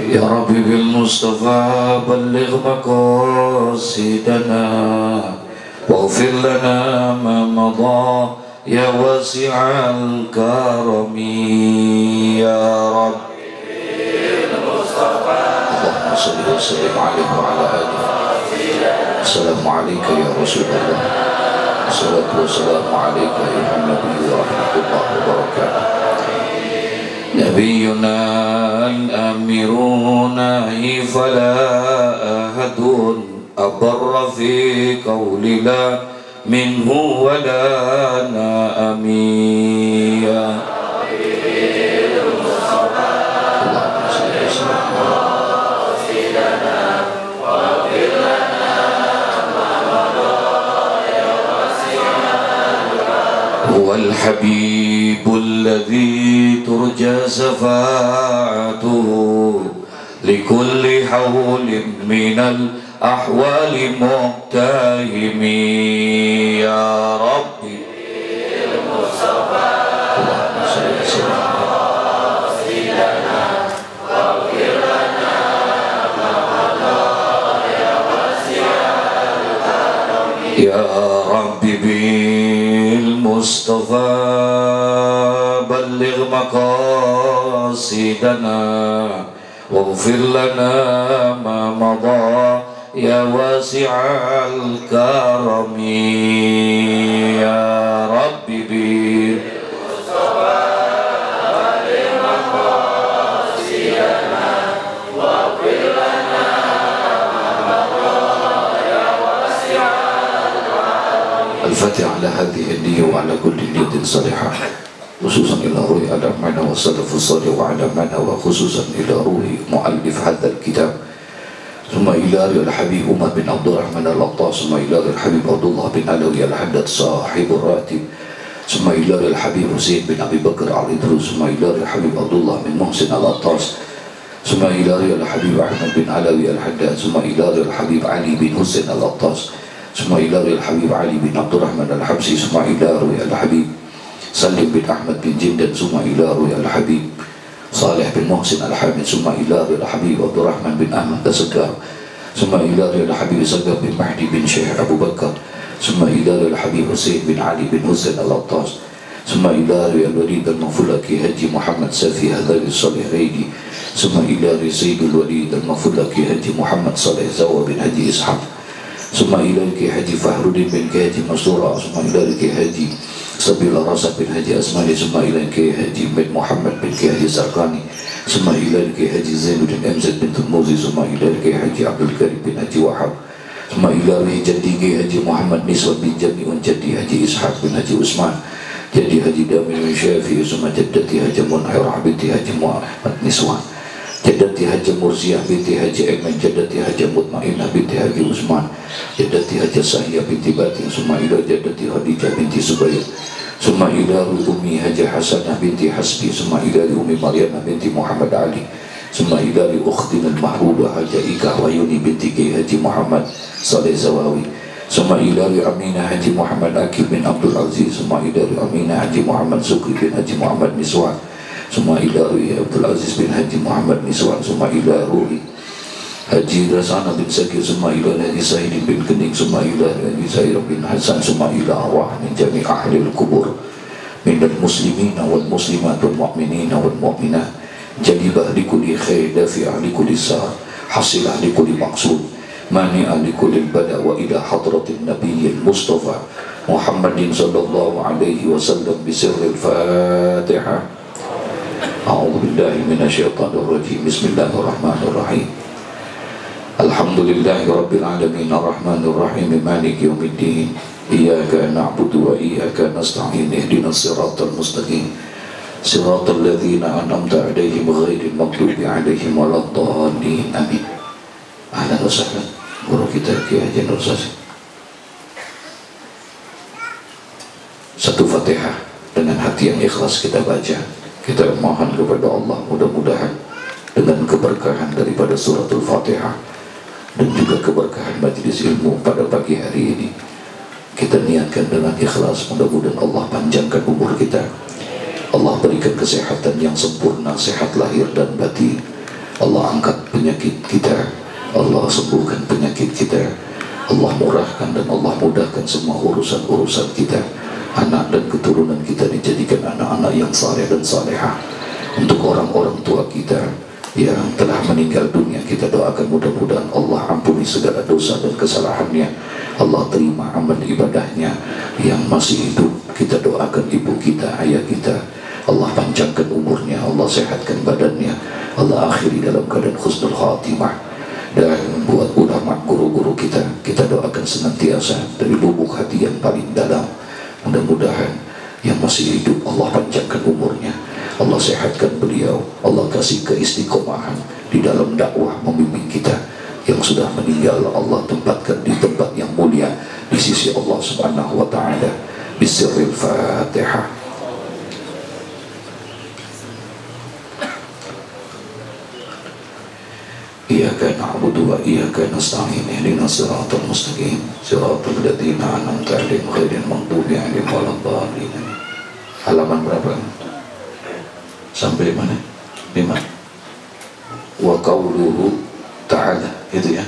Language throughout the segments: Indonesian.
يا رب بالمصطفى بلغ مقاصدنا واغفر لنا ما مضى يا واسع الكرم يا رب بالمصطفى اللهم صل وسلم عليه وعلى آله. السلام عليك يا رسول الله، الصلاة والسلام عليك أيها النبي ورحمة الله وبركاته. نبينا الأميرون فلا أحد أبر في قول لا منه ولا نأميا. هو الحبيب الذي ترجى شفاعته لكل حول من الأحوال مقتهم يا ربي المصطفى اللهم صل وسلم واغفر لنا ما مضى يا واسع الكرم يا ربي بالمصطفى بلغ مقاصدنا واغفر لنا ما مضى يا واسع الكرم يا ربي بالمصطفى بلغ مقاصدنا واغفر لنا ما مضى يا واسع الكرم. الفاتحة على هذه النية وعلى كل نية صالحة، خصوصا إلى روح على معنى والسلف الصالح وعلى معنى، وخصوصا إلى روح مؤلف هذا الكتاب، ثم إلى الحبيب عمر بن عبد الرحمن الأطاس، ثم إلى الحبيب عبد الله بن علوي الحداد صاحب الراتب، ثم إلى الحبيب حسين بن أبي بكر العريضروس، ثم إلى الحبيب عبد الله بن محسن الأطاس، ثم إلى الحبيب أحمد بن علوي الحداد، ثم إلى الحبيب علي بن حسين الأطاس، ثم إلى الحبيب علي بن عبد الرحمن الحبسي، ثم إلى الحبيب سلم بن أحمد بن جندن، ثم إلى الحبيب صالح بن محسن الحامد، ثم إلى الحبيب عبد الرحمن بن أحمد السكار، ثم إلى الحبيب سكر بن مهدي بن شيخ أبو بكر، ثم إلى الحبيب حسين بن علي بن حسين الأطاس، ثم إلى الوليد المفلكي هجي محمد سافي هذا الصالح غيدي، ثم إلى سيد الوليد المفلكي هجي محمد صالح زوا بن هجي إسحاق، ثم إلى هجي فهر الدين بن هجي مسطورة، ثم إلى هجي سبيل راسك بن هجي أسماني، ثم إلى هجي بن محمد بن هجي سرقاني، ثم إلى هجي زين بن أمزد بن ترموزي، ثم إلى هجي عبد الكريم بن هجي وحب، ثم إلى جدي هجي محمد نسوة بن جمي، وجدي هجي إسحاق بن هجي عثمان، جدي هجي دامي بن شافي، ثم جدتي هجي منحرة بنت هجي محمد نسوان، جدتي هجي مرزية بنت هجي أيمن، جدتي هجي مطمئنة بنت هجي عثمان، جدتي هجي ساهية بنت باتي، ثم إلى جدتي خديجة بنت زبير، ثم إلى أمي هجي حسنة بنت حسبي، ثم إلى أمي مريم بنت محمد علي، ثم إلى أختنا المحبوبة هجي إيكا ويوني بنت هجي محمد صالح زواوي، ثم إلى أمينة هجي محمد أكيد بن عبد العزيز، ثم إلى أمينة هجي محمد سكري بن هجي محمد نسوان، ثم إلى عبد العزيز بن هجي محمد نسوان، ثم إلى روحي هجي رسانة بن سكي، ثم إلى هجي سعيد بن كنيك، ثم إلى هجي زهير بن حسن، ثم إلى أرواح من جميع أهل القبور من المسلمين والمسلمات والمؤمنين والمؤمنات، جلبة لكل خير، دافع لكل سار، حصلة لكل مقصود، مانع لكل البلاء، وإلى حضرة النبي المصطفى محمد صلى الله عليه وسلم بسر الفاتحة. أعوذ بالله من الشيطان الرجيم، بسم الله الرحمن الرحيم. الحمد لله رب العالمين الرحمن الرحيم مالك يوم الدين، إياك نعبد وإياك نستعين، اهدنا الصراط المستقيم صراط الذين أنعمت عليهم غير المغضوب عليهم ولا الضالين آمين. أهلا وسهلا guru kita Kiai Haji Nur Sasi. Satu Fatihah dengan hati yang ikhlas kita baca, kita mohon kepada Allah mudah-mudahan dengan keberkahan daripada suratul Fatihah dan juga keberkahan majlis ilmu pada pagi hari ini, kita niatkan dengan ikhlas, mudah-mudahan Allah panjangkan umur kita, Allah berikan kesehatan yang sempurna, sehat lahir dan batin, Allah angkat penyakit kita, Allah sembuhkan penyakit kita, Allah murahkan dan Allah mudahkan semua urusan-urusan kita. Anak dan keturunan kita dijadikan anak-anak yang saleh dan salehah. Untuk orang-orang tua kita yang telah meninggal dunia, kita doakan mudah-mudahan Allah ampuni segala dosa dan kesalahannya, Allah terima amal ibadahnya. Yang masih hidup, kita doakan ibu kita, ayah kita, Allah panjangkan umurnya, Allah sehatkan badannya, Allah akhiri dalam keadaan husnul khatimah. Dan buat ulama, guru-guru kita, kita doakan senantiasa dari lubuk hati yang paling dalam, mudah-mudahan yang masih hidup Allah panjangkan umurnya, Allah sehatkan beliau, Allah kasih keistiqomahan di dalam dakwah membimbing kita. Yang sudah meninggal Allah tempatkan di tempat yang mulia di sisi Allah Subhanahu wa taala. Bismillahil Fatihah. Iyyaka na'budu wa iyyaka nasta'in. Ihdinas siratal mustaqim. Siratal ladzina an'amta 'alaihim ghairil maghdubi 'alaihim waladdallin. Halaman berapa? Sampai mana? 5. Wa qauluhu ta'ala, itu ya.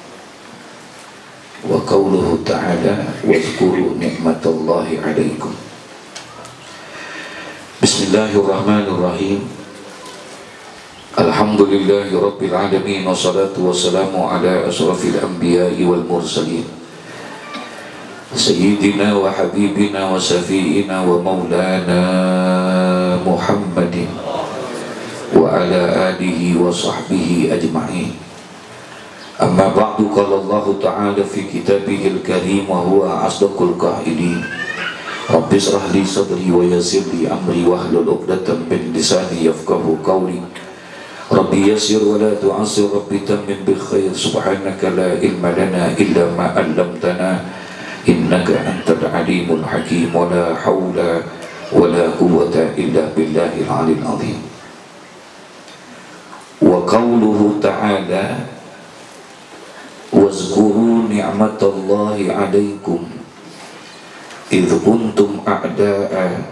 Wa qauluhu ta'ala wazkuru ni'matallahi 'alaikum. Bismillahirrahmanirrahim. Alhamdulillahi rabbil alamin, wassalatu wassalamu ala asrafil anbiya'i wal mursalin, sayyidina wa habibina wa safiina wa maulana Muhammadin wa ala alihi wa sahbihi ajma'in. Amma ba'du, qala Allah ta'ala fi kitabihil karim wa huwa asdaqul qailin. Rabbi shrah li sadri wa yassir li amri wahlul 'uqdatam min lisani yafqahu qawli. Rabbi yassir wa la tu'assir, Rabbi tammim bil khair. Subhanaka la ilma lana illa ma 'allamtana, innaka antal alimul hakim. Wa la hawla wa la quwwata illa billahil 'aliyyil 'azim. Wa qauluhu ta'ala wazkuru ni'matallahi 'alaikum idh kuntum a'da'a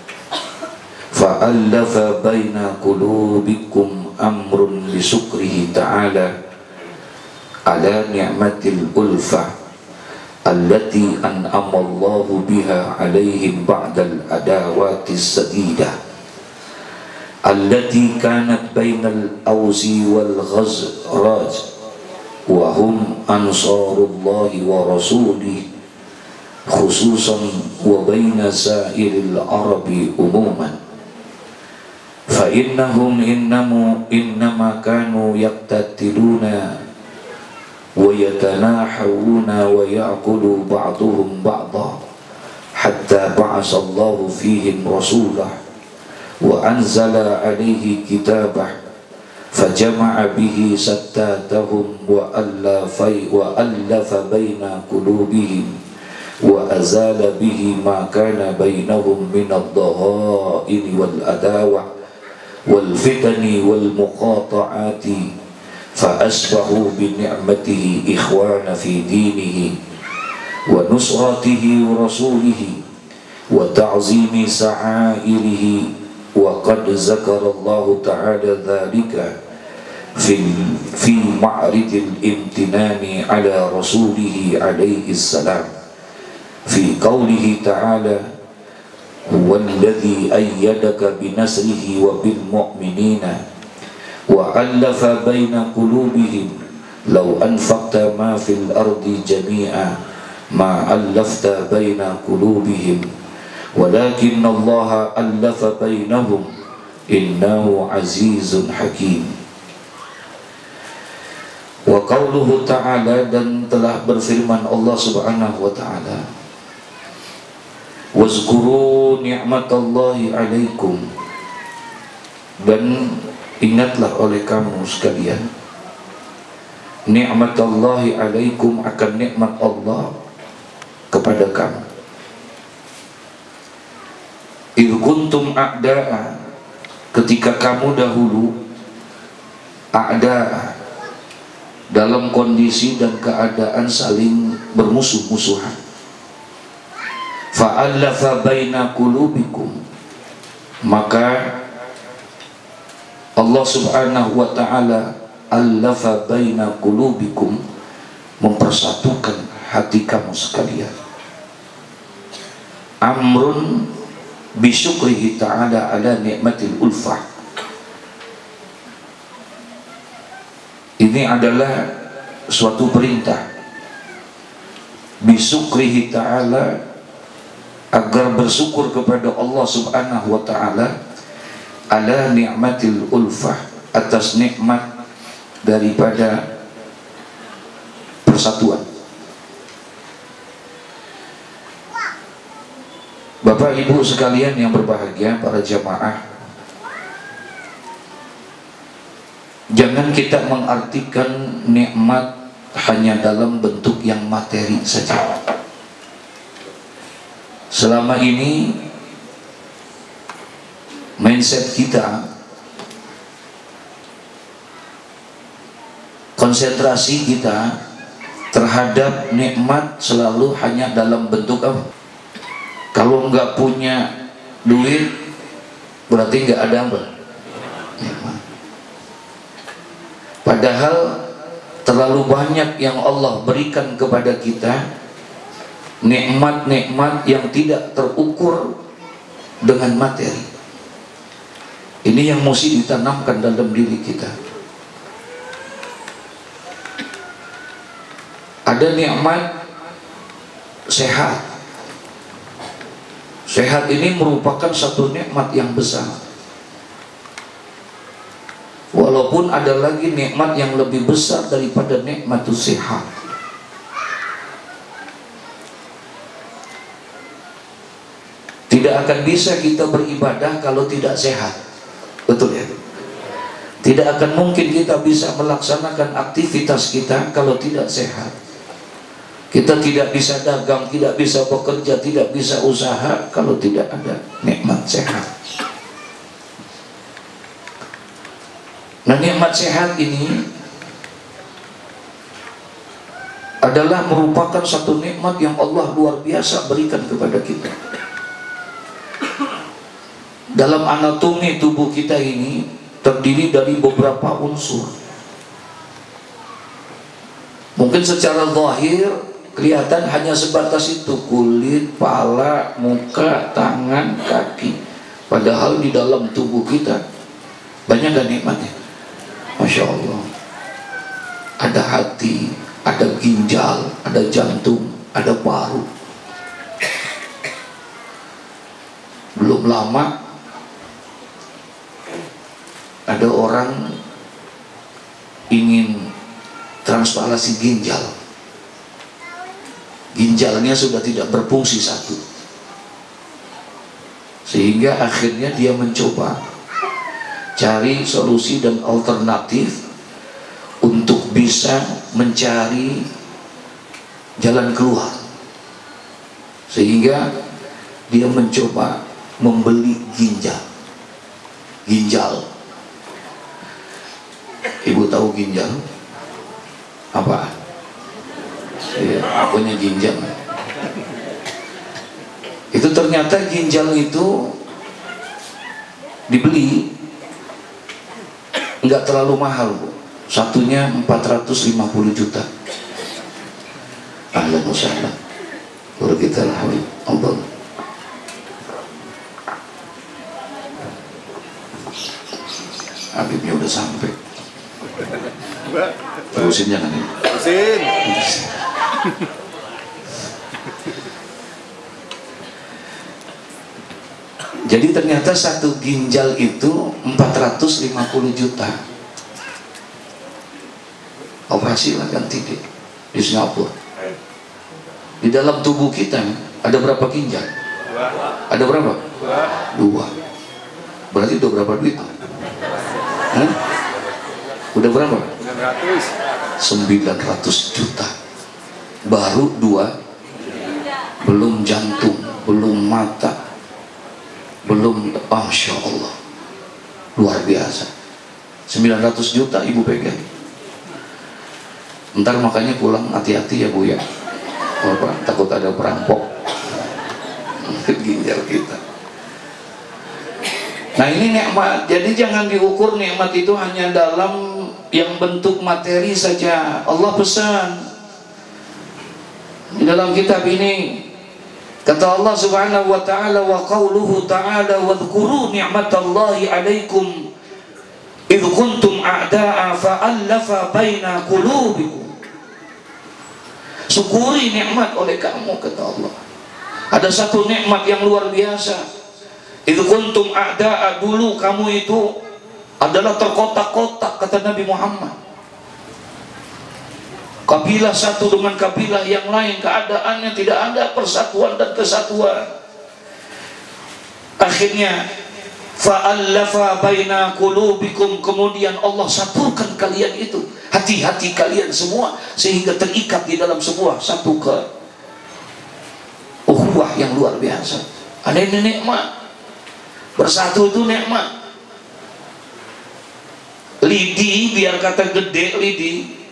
fa'allafa baina qulubikum amrun bisukrihi ta'ala ala ni'matil ulfah allati an'ama Allahu biha 'alaihim ba'dal adawatis sadidah allati kanat bainal awsi wal ghazraj wa hum ansarullahi wa rasulih khususan wa baina sa'iril arabi umuman. Fa innahum innama kanu yaqtatiluna wa yatanahawuna wa ya'kulu ba'duhum ba'da hatta ba'asa Allahu fihim rasulah wa anzala alaihi kitabah fajama'a bihi sattatahum wa allafa baina qulubihim wa azala bihi ma kana bainahum min ad-dhaha'in wal adawah wal fitani wal muqata'ati fa asbahu bi ni'matihi ikhwana fi dinihi wa nusratihi wa rasulihi wa ta'zimi sa'airihi. Wa qad zakara Allah ta'ala dhalika fi ma'ridil imtinani ala rasulihi alaihi salam fi qawlihi ta'ala huwallazi ayyadaka binasrihi wa bil mu'minina wa allafa baina qulubihim law anfaqta ma fil ardi jami'a ma allafta baina qulubihim walakinna Allah allafa bainahum innahu azizun hakim. Wa qauluhu ta'ala, dan telah berfirman Allah subhanahu wa ta'ala, wazkuru ni'matallahi 'alaikum, dan ingatlah oleh kamu sekalian ni'matallahi 'alaikum, akan nikmat Allah kepada kamu. Idh kuntum a'da'a, ketika kamu dahulu a'da'a, dalam kondisi dan keadaan saling bermusuh-musuhan. Fa'allafa baina qulubikum, maka Allah Allah Subhanahu wa ta'ala allafa baina qulubikum, mempersatukan hati kamu sekalian. Amrun bisyukrihi ta'ala ala ni'matil ulfah. Ini adalah suatu perintah bisyukrihi ta'ala, agar bersyukur kepada Allah Subhanahu wa ta'ala ala ni'matil ulfah, atas nikmat daripada persatuan. Bapak Ibu sekalian yang berbahagia, para jamaah, jangan kita mengartikan nikmat hanya dalam bentuk yang materi saja. Selama ini mindset kita, konsentrasi kita terhadap nikmat selalu hanya dalam bentuk apa? Kalau nggak punya duit berarti nggak ada apa? Nikmat. Padahal terlalu banyak yang Allah berikan kepada kita, nikmat-nikmat yang tidak terukur dengan materi. Ini yang mesti ditanamkan dalam diri kita. Ada nikmat sehat. Sehat ini merupakan satu nikmat yang besar. Walaupun ada lagi nikmat yang lebih besar daripada nikmatus sehat. Tidak akan bisa kita beribadah kalau tidak sehat. Betul ya? Tidak akan mungkin kita bisa melaksanakan aktivitas kita kalau tidak sehat. Kita tidak bisa dagang, tidak bisa bekerja, tidak bisa usaha kalau tidak ada nikmat sehat. Nah, nikmat sehat ini adalah merupakan satu nikmat yang Allah luar biasa berikan kepada kita. Dalam anatomi tubuh kita ini terdiri dari beberapa unsur. Mungkin secara zahir kelihatan hanya sebatas itu, kulit, pala, muka, tangan, kaki. Padahal di dalam tubuh kita banyak dan nikmatnya. Masya Allah. Ada hati, ada ginjal, ada jantung, ada paru. Belum lama ada orang ingin transplantasi ginjal. Ginjalnya sudah tidak berfungsi satu, sehingga akhirnya dia mencoba cari solusi dan alternatif untuk bisa mencari jalan keluar, sehingga dia mencoba membeli ginjal. Ibu tahu ginjal apa? Punya ginjal. Itu ternyata ginjal itu dibeli nggak terlalu mahal, Bu. Satunya 450 juta. Ahlan wa sahlan. Baru kita Allah. Habibnya udah sampai. Terusin jangan ini. Terusin. Jadi ternyata satu ginjal itu 450 juta. Operasi lah ganti di Singapura. Di dalam tubuh kita ada berapa ginjal? Ada berapa? Dua. Berarti udah berapa duit? Hah? Udah berapa? 900 juta. Baru dua. Belum jantung, belum mata, belum, Masya Allah, luar biasa. 900 juta ibu pegang. Ntar makanya pulang hati-hati ya Bu ya, apa, takut ada perampok ginjal kita. Nah ini nikmat. Jadi jangan diukur nikmat itu hanya dalam yang bentuk materi saja. Allah pesan di dalam kitab ini, kata Allah Subhanahu wa ta'ala, wa qauluhu ta'ala wadhkuru ni'matallahi 'alaikum idh kuntum a'da'a fa'allafa baina qulubikum. Syukuri nikmat oleh kamu, kata Allah. Ada satu nikmat yang luar biasa. Idh kuntum a'da'a, dulu kamu itu adalah terkotak-kotak, kata Nabi Muhammad. Kabilah satu dengan kabilah yang lain, keadaannya tidak ada persatuan dan kesatuan. Akhirnya fa'allafa baina qulubikum, kemudian Allah satukan kalian itu, hati-hati kalian semua, sehingga terikat di dalam sebuah satu ukhuwah yang luar biasa. Ada ini nikmat. Bersatu itu nikmat. Lidi, biar kata gede lidi,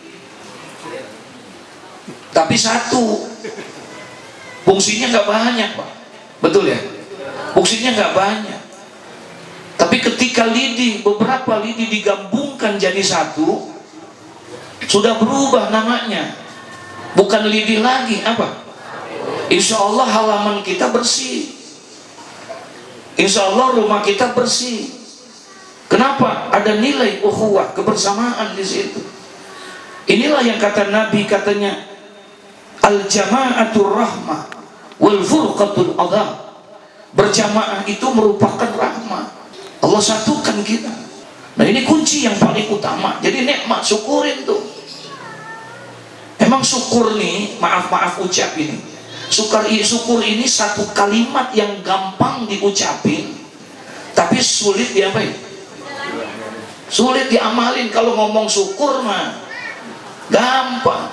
tapi satu, fungsinya nggak banyak, Pak. Betul ya? Fungsinya nggak banyak. Tapi ketika lidi, beberapa lidi digabungkan jadi satu, sudah berubah namanya. Bukan lidi lagi, apa? Insya Allah halaman kita bersih. Insya Allah rumah kita bersih. Kenapa? Ada nilai ukhuwah, kebersamaan di situ. Inilah yang kata Nabi, katanya al-jama'atur rahmah wal furqatul adham. Berjamaah itu merupakan rahmah. Allah satukan kita. Nah ini kunci yang paling utama. Jadi nikmat, syukurin tuh. Emang syukur nih, maaf ucap ini, syukur ini satu kalimat yang gampang diucapin, tapi sulit diapain? Sulit diamalin. Kalau ngomong syukur mah gampang.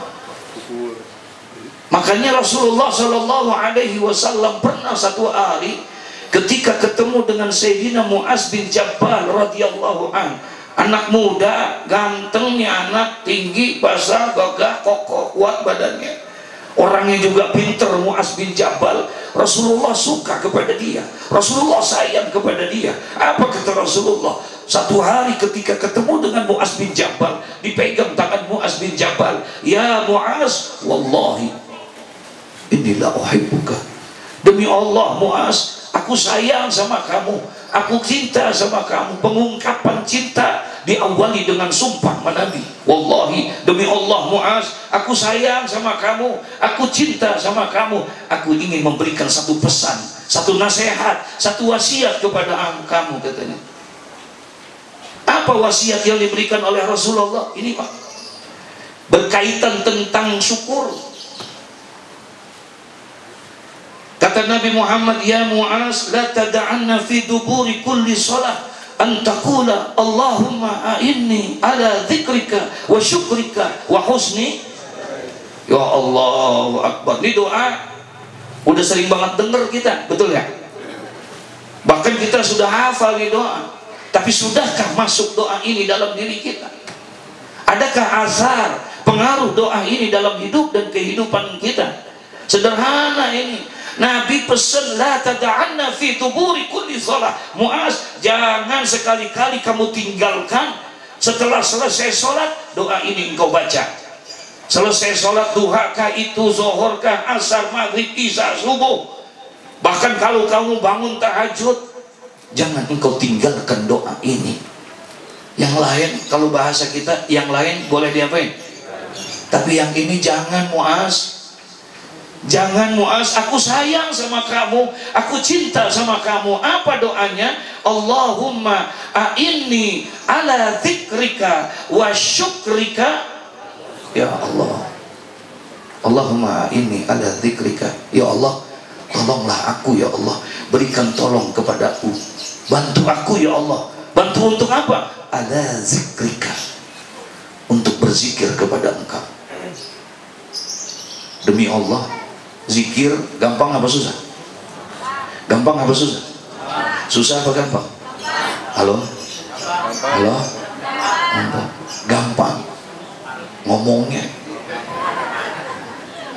Makanya Rasulullah Shallallahu Alaihi Wasallam pernah satu hari ketika ketemu dengan Sayyidina Mu'az bin Jabal radhiyallahu an, anak muda, gantengnya anak, tinggi, basah, gagah, kokoh, kuat badannya, orangnya juga pinter. Mu'az bin Jabal, Rasulullah suka kepada dia, Rasulullah sayang kepada dia. Apa kata Rasulullah? Satu hari ketika ketemu dengan Mu'az bin Jabal, dipegang tangan Mu'az bin Jabal, ya Mu'az, wallahi inilah uhibbuka, demi Allah Mu'az, aku sayang sama kamu, aku cinta sama kamu. Pengungkapan cinta diawali dengan sumpah Nabi, wallahi demi Allah Mu'az, aku sayang sama kamu, aku cinta sama kamu, aku ingin memberikan satu pesan, satu nasihat, satu wasiat kepada kamu, katanya. Apa wasiat yang diberikan oleh Rasulullah? Ini Pak, berkaitan tentang syukur. Kata Nabi Muhammad, ya Mu'az, la tada'anna fi duburi kulli salah an taqula Allahumma a'inni ala dzikrika wa syukrika wa husni. Ya Allah Akbar. Ini doa udah sering banget dengar kita, betul ya? Bahkan kita sudah hafal nih doa. Tapi sudahkah masuk doa ini dalam diri kita? Adakah asar pengaruh doa ini dalam hidup dan kehidupan kita? Sederhana ini. Nabi pesan, la tada'anna fi tuburi kulli shalah. Mu'az, jangan sekali-kali kamu tinggalkan setelah selesai sholat, doa ini engkau baca. Selesai sholat duha kah itu, zuhur kah, asar, maghrib, isya, subuh. Bahkan kalau kamu bangun tahajud, jangan engkau tinggalkan doa ini. Yang lain, kalau bahasa kita, yang lain boleh diapain? Tapi yang ini jangan Mu'az. Jangan Mu'az, aku sayang sama kamu, aku cinta sama kamu. Apa doanya? Allahumma a'inni ala dzikrika wa syukrika. Ya Allah, Allahumma a'inni ala dzikrika. Ya Allah, tolonglah aku ya Allah, berikan tolong kepadaku, bantu aku ya Allah. Bantu untuk apa? Ala zikrika, untuk berzikir kepada engkau. Demi Allah, zikir gampang apa susah? Gampang apa susah? Susah apa gampang? Halo? Halo? Gampang. Ngomongnya,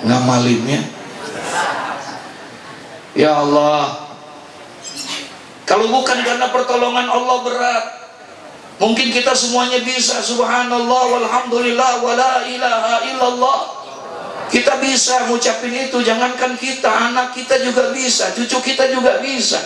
ngamalinnya. Ya Allah, Kalau bukan karena pertolongan Allah berat. Mungkin kita semuanya bisa, subhanallah walhamdulillah wala ilaha illallah. Kita bisa ngucapin itu, jangankan kita, anak kita juga bisa, cucu kita juga bisa.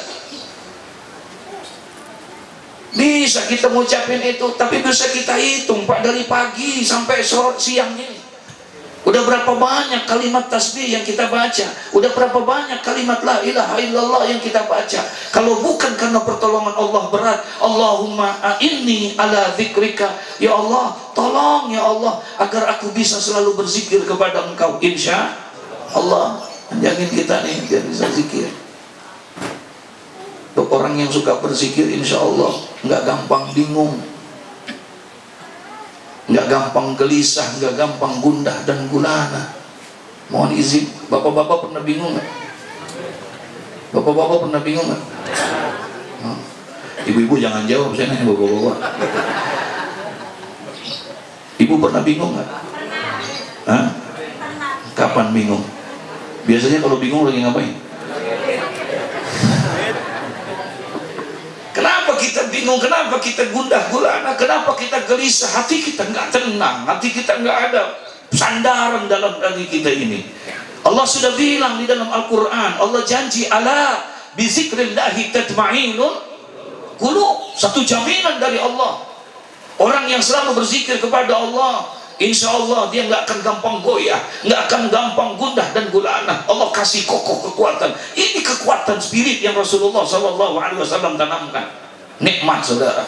Bisa kita ngucapin itu, tapi bisa kita hitung Pak, dari pagi sampai sore siang ini. Udah berapa banyak kalimat tasbih yang kita baca? Udah berapa banyak kalimat la ilaha illallah yang kita baca? Kalau bukan karena pertolongan Allah berat, Allahumma a'inni ala dzikrika. Ya Allah, tolong ya Allah agar aku bisa selalu berzikir kepada Engkau. Insya Allah, panjangin kita nih biar bisa zikir. Untuk orang yang suka berzikir, insya Allah nggak gampang bingung, nggak gampang gelisah, nggak gampang gundah dan gulana. Mohon izin, bapak-bapak pernah bingung nggak? Bapak-bapak pernah bingung nggak? Ibu-ibu jangan jawab, saya nanya bapak-bapak. Ibu pernah bingung nggak? Hah? Kapan bingung? Biasanya kalau bingung lagi ngapain? Kenapa kita bingung? Kenapa kita gundah gulana? Kenapa kita gelisah? Hati kita nggak tenang, hati kita nggak ada sandaran dalam diri kita ini. Allah sudah bilang di dalam Al-Quran, Allah janji ala bizikrillahi tatma'innul qulub. Satu jaminan dari Allah, orang yang selalu berzikir kepada Allah, insya Allah dia nggak akan gampang goyah, nggak akan gampang gundah dan gulana. Allah kasih kokoh kekuatan. Ini kekuatan spirit yang Rasulullah SAW tanamkan. Nikmat saudara.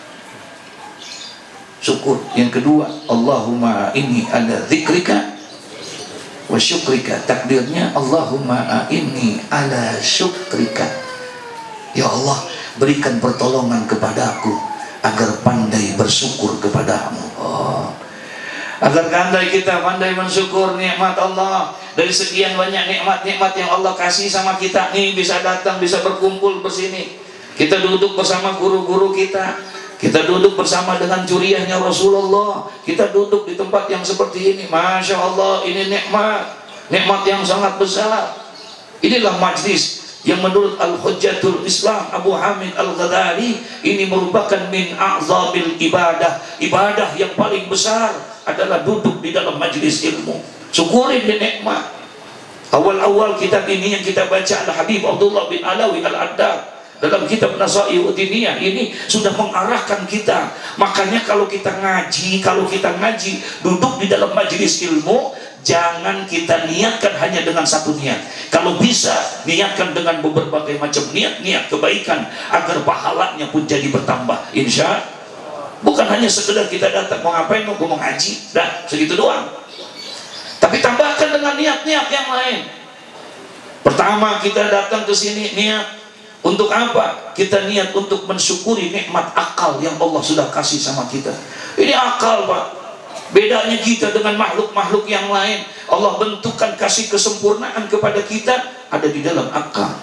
Syukur. Yang kedua, Allahumma inni ala dzikrika wa syukrika. Takdirnya Allahumma inni ala syukrika. Ya Allah, berikan pertolongan kepadaku agar pandai bersyukur kepadamu. Agar kita pandai mensyukur nikmat Allah. Dari sekian banyak nikmat-nikmat yang Allah kasih sama kita nih, bisa datang, bisa berkumpul bersini. Kita duduk bersama guru-guru kita. Kita duduk bersama dengan curiahnya Rasulullah. Kita duduk di tempat yang seperti ini. Masya Allah, ini nikmat. Nikmat yang sangat besar. Inilah majlis yang menurut Al-Hujjatul Islam Abu Hamid Al-Ghazali, ini merupakan min a'zamil ibadah. Ibadah yang paling besar adalah duduk di dalam majlis ilmu. Syukurin di nikmat. Awal-awal kitab ini yang kita baca, Al-Habib Abdullah bin Alawi Al-Addar dalam kitab Nasai'ud Diniyah ini sudah mengarahkan kita. Makanya kalau kita ngaji, duduk di dalam majlis ilmu, jangan kita niatkan hanya dengan satu niat. Kalau bisa, niatkan dengan berbagai macam niat kebaikan agar pahalanya pun jadi bertambah. Insya Allah. Bukan hanya sekedar kita datang mau ngapain, mau ngaji, dah segitu doang. Tapi tambahkan dengan niat-niat yang lain. Pertama kita datang ke sini niat untuk apa? Kita niat untuk mensyukuri nikmat akal yang Allah sudah kasih sama kita. Ini akal, Pak. Bedanya kita dengan makhluk-makhluk yang lain, Allah bentukkan kasih kesempurnaan kepada kita ada di dalam akal.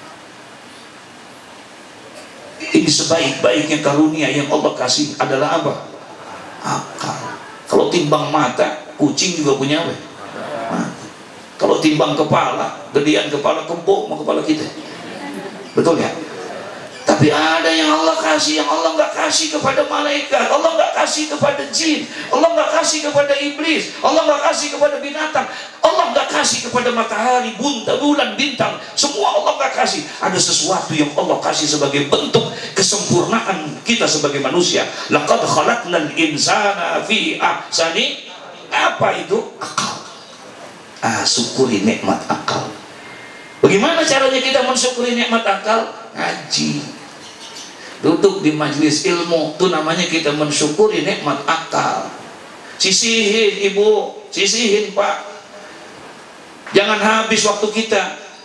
Ini sebaik-baiknya karunia yang Allah kasih adalah apa? Akal. Kalau timbang mata, kucing juga punya apa? Mata. Kalau timbang kepala, gedean kepala kebo sama kepala kita. Betul ya? Tapi ada yang Allah kasih, yang Allah nggak kasih kepada malaikat, Allah nggak kasih kepada jin, Allah nggak kasih kepada iblis, Allah nggak kasih kepada binatang, Allah nggak kasih kepada matahari, bulan, bintang, semua Allah nggak kasih. Ada sesuatu yang Allah kasih sebagai bentuk kesempurnaan kita sebagai manusia. Laqad khalaqnal insana fi ahsani. Apa itu? Akal. Syukuri nikmat akal. Bagaimana caranya kita mensyukuri nikmat akal? Ngaji, duduk di majelis ilmu, itu namanya kita mensyukuri nikmat akal. Sisihin ibu, sisihin pak, jangan habis waktu kita.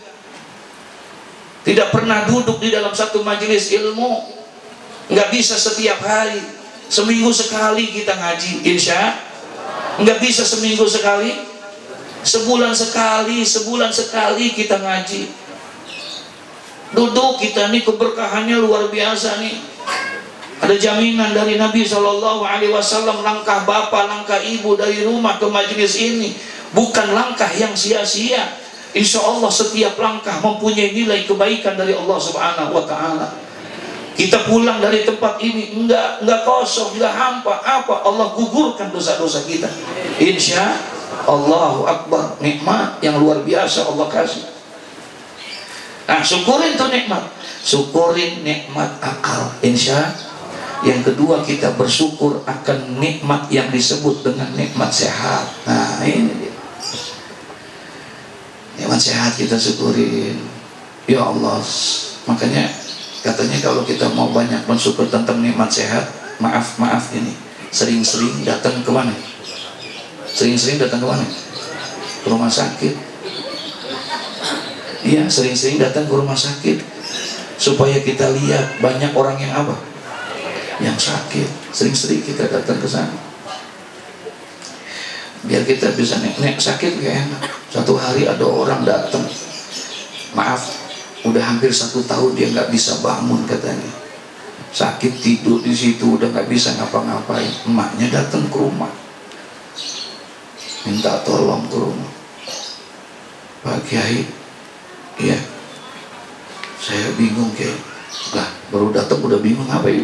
Tidak pernah duduk di dalam satu majelis ilmu, nggak bisa setiap hari. Seminggu sekali kita ngaji, insya nggak bisa seminggu sekali, sebulan sekali kita ngaji. Duduk kita nih keberkahannya luar biasa nih. Ada jaminan dari Nabi SAW, langkah bapak, langkah ibu dari rumah ke majelis ini bukan langkah yang sia-sia. Insya Allah setiap langkah mempunyai nilai kebaikan dari Allah Subhanahu wa Ta'ala. Kita pulang dari tempat ini enggak kosong, enggak hampa. Apa? Allah gugurkan dosa-dosa kita. Insya Allahu Akbar. Nikmat yang luar biasa Allah kasih. Nah, syukurin tuh nikmat. Syukurin nikmat akal. Insya. Yang kedua, kita bersyukur akan nikmat yang disebut dengan nikmat sehat. Nah, ini dia. Nikmat sehat kita syukurin. Ya Allah. Makanya katanya kalau kita mau banyak bersyukur tentang nikmat sehat, maaf ini, sering-sering datang ke mana? Sering-sering datang ke mana? Ke rumah sakit. Iya, sering-sering datang ke rumah sakit supaya kita lihat banyak orang yang apa? Yang sakit. Sering-sering kita datang ke sana. Biar kita bisa nek sakit gak enak. Satu hari ada orang datang, maaf, udah hampir 1 tahun dia nggak bisa bangun katanya, sakit tidur di situ udah nggak bisa ngapa-ngapain. Emaknya datang ke rumah, minta tolong ke rumah. Pak Kiai, iya, saya bingung Kiai. Lah, baru datang udah bingung apa ibu?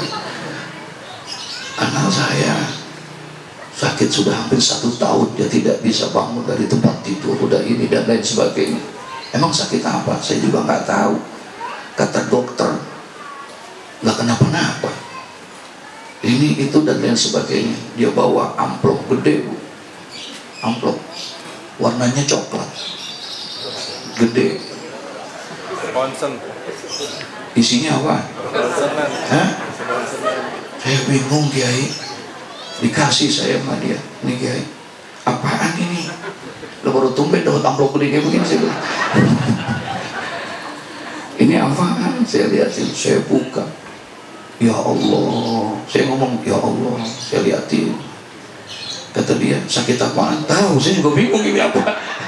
Anak saya sakit sudah hampir 1 tahun, dia tidak bisa bangun dari tempat tidur, udah ini dan lain sebagainya. Emang sakit apa? Saya juga nggak tahu. Kata dokter, nggak kenapa-napa. Ini, itu, dan lain sebagainya. Dia bawa amplop gede, Bu. Amplop. Warnanya coklat. Gede. Konsen. Isinya apa? Hah? Saya bingung, Kiai. Dikasih saya sama dia. Ini Kiai, apaan ini? Lo baru tumben dapat amplop gede kayak begini. Saya bilang, ini apaan? Saya lihatin, saya buka. Ya Allah, saya ngomong ya Allah, saya lihatin. Kata dia, sakit apaan? Tahu, saya juga bingung ini apa.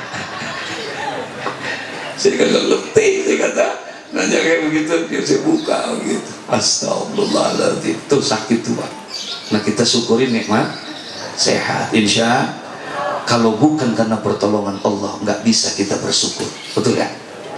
Saya kagak ngerti, saya kata. Nanya kayak begitu, dia saya buka gitu. Astagfirullahaladzim, itu sakit tuh Pak. Nah, kita syukurin nikmat sehat, insya. Kalau bukan karena pertolongan Allah, nggak bisa kita bersyukur, betul ya?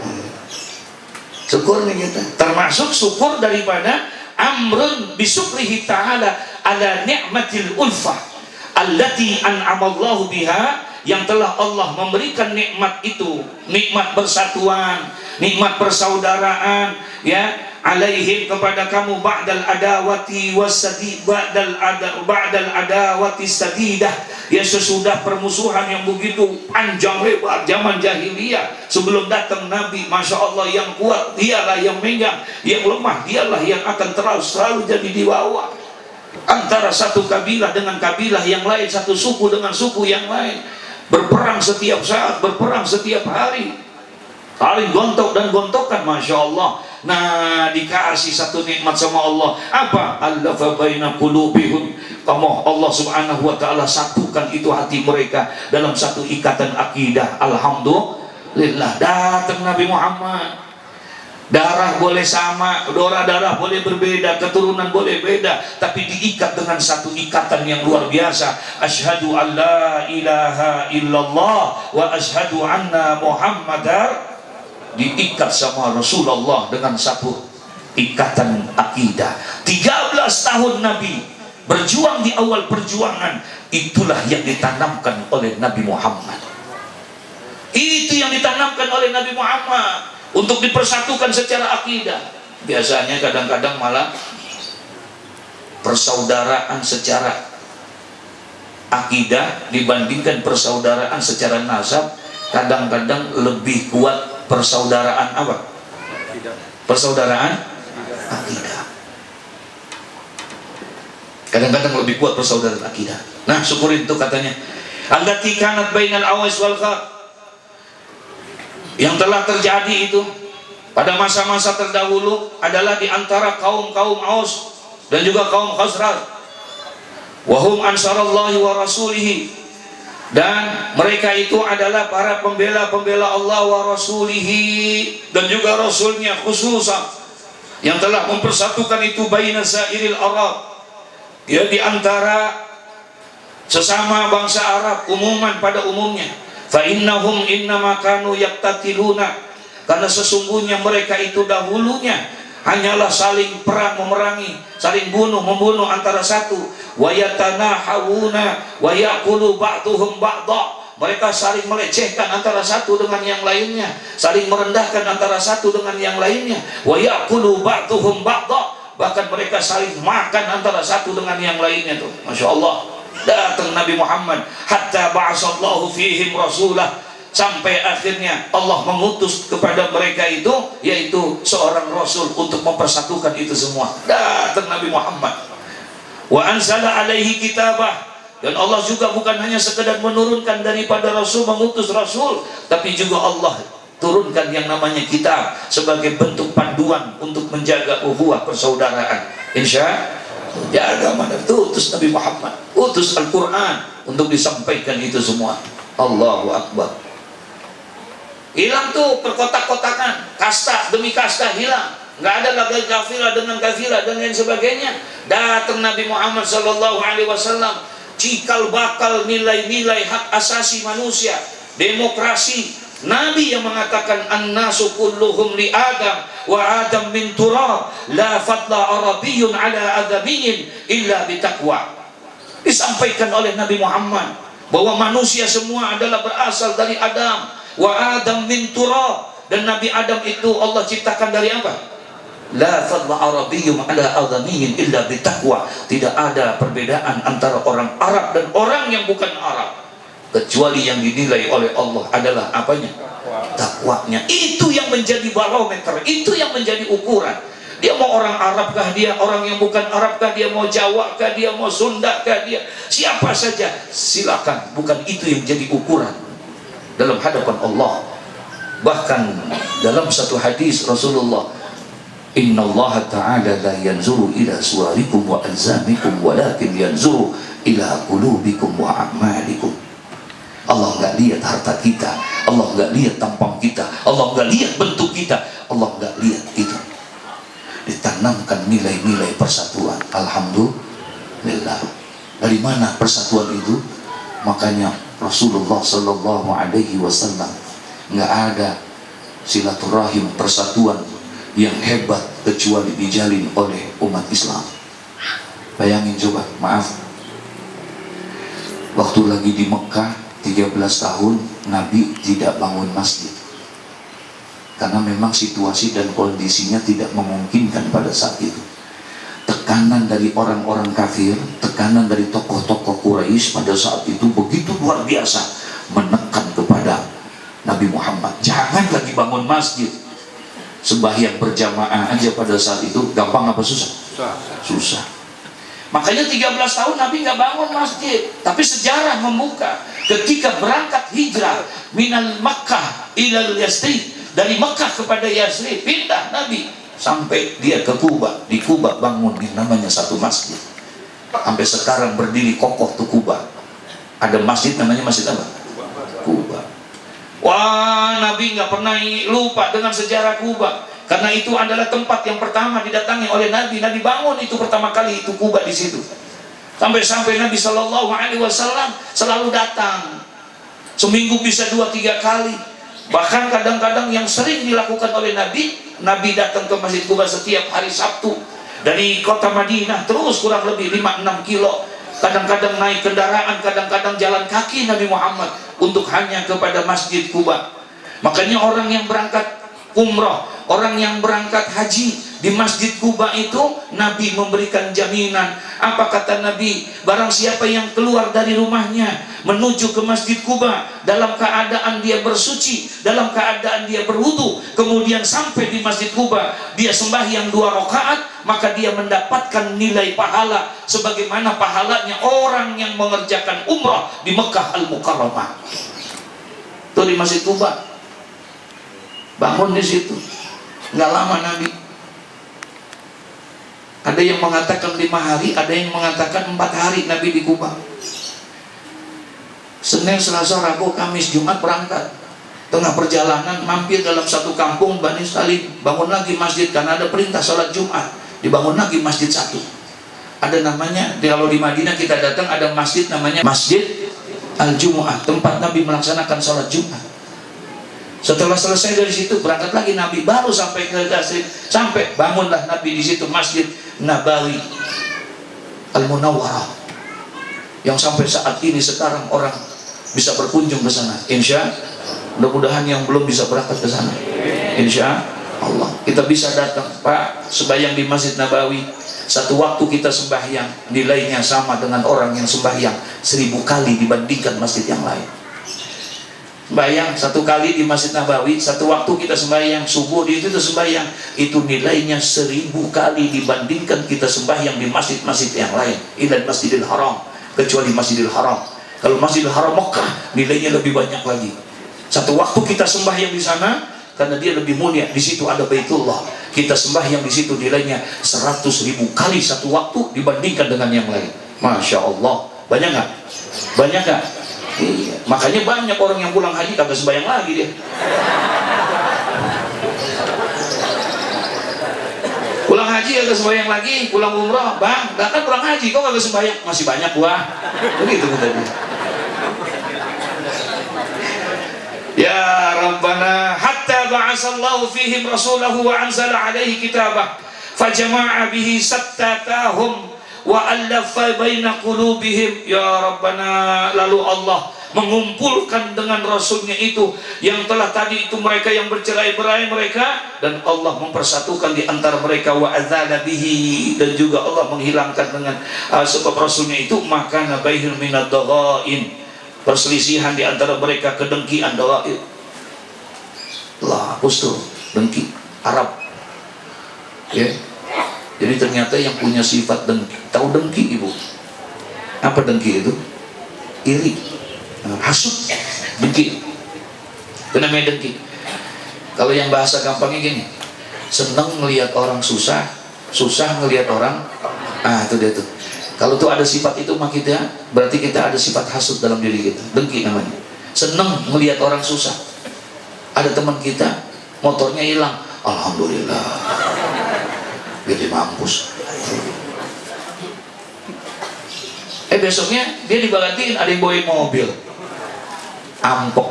Syukur nih kita. Termasuk syukur daripada amrun bisukrihi ta'ala ala ni'matil ulfah allati an'amallahu biha, yang telah Allah memberikan nikmat itu, nikmat persatuan, nikmat persaudaraan, ya, alaihim, kepada kamu, ba'dal adawati wasadi, ba'dal adawati sadidah, ya, sesudah permusuhan yang begitu panjang lebar zaman jahiliyah sebelum datang Nabi. Masya Allah, yang kuat dialah yang megang, yang lemah dialah yang akan selalu jadi di bawah. Antara satu kabilah dengan kabilah yang lain, satu suku dengan suku yang lain, berperang setiap saat, berperang setiap hari, saling gontok dan gontokan. Masya Allah. Nah, dikasih satu nikmat sama Allah, apa? Allafa baina qulubihim. Kamu, Allah Subhanahu wa taala satukan itu hati mereka dalam satu ikatan akidah. Alhamdulillah. Datang Nabi Muhammad. Darah boleh sama, darah boleh berbeda, keturunan boleh beda, tapi diikat dengan satu ikatan yang luar biasa. Asyhadu an la ilaha illallah wa asyhadu anna Muhammadar. Diikat sama Rasulullah dengan satu ikatan akidah. 13 tahun Nabi berjuang di awal perjuangan. Itulah yang ditanamkan oleh Nabi Muhammad. Itu yang ditanamkan oleh Nabi Muhammad untuk dipersatukan secara akidah. Biasanya kadang-kadang malah persaudaraan secara akidah dibandingkan persaudaraan secara nasab, kadang-kadang lebih kuat persaudaraan apa? Persaudaraan akidah. Kadang-kadang lebih kuat persaudaraan akidah. Nah, syukurin itu katanya. Allati kanat bainal awais wal khar. Yang telah terjadi itu pada masa-masa terdahulu adalah di antara kaum-kaum Aus dan juga kaum Khazraj. Wahum ansarallahi wa rasulihi, dan mereka itu adalah para pembela-pembela Allah wa rasulihi, dan juga rasulnya khususan, yang telah mempersatukan itu baina sairil Arab, ya, di antara sesama bangsa Arab umuman pada umumnya. Fa innahum innama kanu yaqtatiluna, karena sesungguhnya mereka itu dahulunya hanyalah saling perang memerangi, saling bunuh membunuh antara satu. Wa yatanahawuna wa yaqulu ba'duhum ba'dha. Mereka saling melecehkan antara satu dengan yang lainnya, saling merendahkan antara satu dengan yang lainnya. Wa yaqulu ba'duhum ba'dha. Bahkan mereka saling makan antara satu dengan yang lainnya tuh. Masya Allah. Datang Nabi Muhammad, hatta ba'asallahu fihim rasulah, sampai akhirnya Allah mengutus kepada mereka itu, yaitu seorang rasul untuk mempersatukan itu semua. Datang Nabi Muhammad. Wa anzala alaihi kitabah, dan Allah juga bukan hanya sekedar menurunkan daripada rasul, mengutus rasul, tapi juga Allah turunkan yang namanya kitab sebagai bentuk panduan untuk menjaga ukhuwah persaudaraan. Insya jaga mana itu utus Nabi Muhammad, utus Al-Quran untuk disampaikan itu semua. Allahu Akbar. Hilang tuh perkotak-kotakan, kasta demi kasta hilang. Nggak ada lagi kafilah dengan kafilah dan lain sebagainya. Datang Nabi Muhammad sallallahu alaihi wasallam, cikal bakal nilai-nilai hak asasi manusia, demokrasi. Nabi yang mengatakan an-nasu kulluhum li Adam wa Adam min turab, la fadla arabiyyun ala adamiyyin illa bitaqwa. Disampaikan oleh Nabi Muhammad bahwa manusia semua adalah berasal dari Adam, wa Adam min turab, dan Nabi Adam itu Allah ciptakan dari apa? La fadla arabiyyun ala adamiyyin illa bitaqwa. Tidak ada perbedaan antara orang Arab dan orang yang bukan Arab, kecuali yang dinilai oleh Allah adalah apanya? Takwanya. Itu yang menjadi barometer, itu yang menjadi ukuran. Dia mau orang Arab kah, dia orang yang bukan Arab kah, dia mau Jawa kah, dia mau Sunda kah, dia siapa saja, silakan. Bukan itu yang jadi ukuran dalam hadapan Allah. Bahkan dalam satu hadis Rasulullah, innallaha ta'ala la yanzuru ila suwarikum wa alzamikum walakin yanzuru ila qulubikum wa a'malikum. Allah nggak lihat harta kita, Allah nggak lihat tampang kita, Allah nggak lihat bentuk kita, Allah nggak lihat itu. Ditanamkan nilai-nilai persatuan. Alhamdulillah. Dari mana persatuan itu? Makanya Rasulullah Sallallahu Alaihi Wasallam nggak ada silaturahim persatuan yang hebat kecuali dijalin oleh umat Islam. Bayangin coba, maaf, waktu lagi di Mekah 13 tahun Nabi tidak bangun masjid karena memang situasi dan kondisinya tidak memungkinkan pada saat itu. Tekanan dari orang-orang kafir, tekanan dari tokoh-tokoh Quraisy pada saat itu begitu luar biasa, menekan kepada Nabi Muhammad, jangan lagi bangun masjid, sembahyang berjamaah aja pada saat itu. Gampang apa susah? Susah. Makanya 13 tahun Nabi nggak bangun masjid. Tapi sejarah membuka ketika berangkat hijrah minal Makkah ilal Yasrib, dari Makkah kepada Yasrib, pindah Nabi sampai dia ke Kuba. Di Kuba bangun yang namanya satu masjid. Sampai sekarang berdiri kokoh tuh Kuba. Ada masjid namanya masjid apa? Kuba. Wah, Nabi nggak pernah lupa dengan sejarah Kuba. Karena itu adalah tempat yang pertama didatangi oleh Nabi. Nabi bangun itu pertama kali itu Kuba di situ. Sampai-sampai Nabi Shallallahu Alaihi Wasallam selalu datang. Seminggu bisa 2-3 kali. Bahkan kadang-kadang yang sering dilakukan oleh Nabi, Nabi datang ke Masjid Kuba setiap hari Sabtu dari kota Madinah, terus kurang lebih 5-6 kilo. Kadang-kadang naik kendaraan, kadang-kadang jalan kaki Nabi Muhammad untuk hanya kepada Masjid Kuba. Makanya orang yang berangkat umrah, orang yang berangkat haji di Masjid Kuba itu Nabi memberikan jaminan. Apa kata Nabi? Barang siapa yang keluar dari rumahnya menuju ke Masjid Kuba dalam keadaan dia bersuci, dalam keadaan dia berwudu, kemudian sampai di Masjid Kuba dia sembahyang 2 rakaat, maka dia mendapatkan nilai pahala sebagaimana pahalanya orang yang mengerjakan umrah di Mekah Al-Mukarramah. Itu di Masjid Kuba. Bangun di situ. Nggak lama Nabi. Ada yang mengatakan 5 hari, ada yang mengatakan 4 hari Nabi di Kuba. Senin, Selasa, Rabu, Kamis, Jumat berangkat. Tengah perjalanan mampir dalam satu kampung Bani Salim. Bangun lagi masjid karena ada perintah sholat Jumat. Dibangun lagi masjid satu. Ada namanya, kalau di Madinah kita datang ada masjid namanya Masjid Al-Jumu'ah, tempat Nabi melaksanakan sholat Jumat. Setelah selesai dari situ berangkat lagi Nabi, baru sampai ke Yasrib. Sampai bangunlah Nabi di situ Masjid Nabawi Al-Munawwarah, yang sampai saat ini sekarang orang bisa berkunjung ke sana. Insya mudah-mudahan yang belum bisa berangkat ke sana, insya Allah kita bisa datang Pak, sembahyang di Masjid Nabawi. Satu waktu kita sembahyang nilainya sama dengan orang yang sembahyang 1000 kali dibandingkan masjid yang lain. Sembahyang 1 kali di Masjid Nabawi, satu waktu kita sembahyang subuh di itu sembahyang, itu nilainya 1000 kali dibandingkan kita sembahyang di masjid-masjid yang lain. Ilal Masjidil Haram, kecuali Masjidil Haram. Kalau Masjidil Haram Mekah nilainya lebih banyak lagi. Satu waktu kita sembahyang di sana karena dia lebih mulia. Di situ ada Baitullah, kita sembahyang di situ nilainya 100.000 kali satu waktu dibandingkan dengan yang lain. Masya Allah, banyak nggak? Banyak nggak? Iya. Makanya banyak orang yang pulang haji kagak sembahyang lagi dia. Pulang haji kagak sembahyang lagi, pulang umrah, bang, kan pulang haji kok kagak sembahyang? Masih banyak gua. Begitu tadi. Ya Rabbana hatta ba'asallahu fihim rasulahu wa anzala alaihi kitabah fajama'a bihi sattatahum wa allafa baina qulubihim. Ya Rabbana, lalu Allah mengumpulkan dengan Rasulnya itu yang telah tadi itu mereka yang bercerai-berai mereka, dan Allah mempersatukan di antara mereka. Wa adzala bihi, dan juga Allah menghilangkan dengan sebab Rasulnya itu maka nabaihil minad daghain, perselisihan di antara mereka, kedengkian, daghain. Lah, hapus tuh dengki Arab. Ya. Jadi ternyata yang punya sifat dengki, tahu dengki Ibu? Apa dengki itu? Iri, hasut, dengki. Itu namanya dengki. Kalau yang bahasa gampangnya gini, seneng ngelihat orang susah, susah ngelihat orang, itu dia tuh. Kalau tuh ada sifat itu mah kita, berarti kita ada sifat hasut dalam diri kita. Dengki namanya. Seneng melihat orang susah. Ada teman kita motornya hilang, alhamdulillah, jadi mampus. Besoknya dia dibagiin, ada yang bawain mobil, ampok,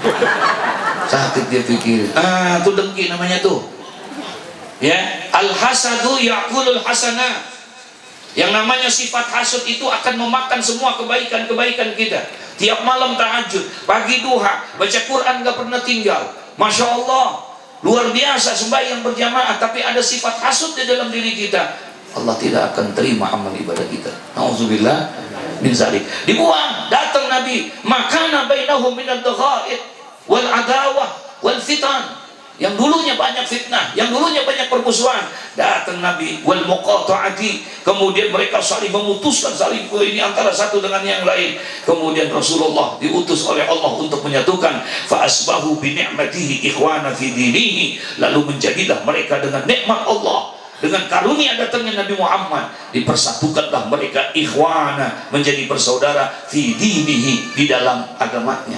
sakit dia pikir. Itu dengki namanya tuh. Ya, al hasadu ya'kulul hasanah. Yang namanya sifat hasud itu akan memakan semua kebaikan-kebaikan kita. Tiap malam tahajud, pagi duha, baca Quran gak pernah tinggal. Masya Allah, luar biasa sembahyang berjamaah, tapi ada sifat hasud di dalam diri kita, Allah tidak akan terima amal ibadah kita. Nauzubillah min zalik. Dibuang. Datang Nabi, makana bainahum minad daghaid wal adawah wal fitan. Yang dulunya banyak fitnah, yang dulunya banyak permusuhan, datang Nabi wal muqata'ati, kemudian mereka saling memutuskan, saling ini antara satu dengan yang lain. Kemudian Rasulullah diutus oleh Allah untuk menyatukan, fa asbahu bi ni'matihi ikhwana fi dinihi, lalu menjadilah mereka dengan nikmat Allah, dengan karunia datangnya Nabi Muhammad, dipersatukanlah mereka ikhwana, menjadi bersaudara fi dinihi, di dalam agamanya.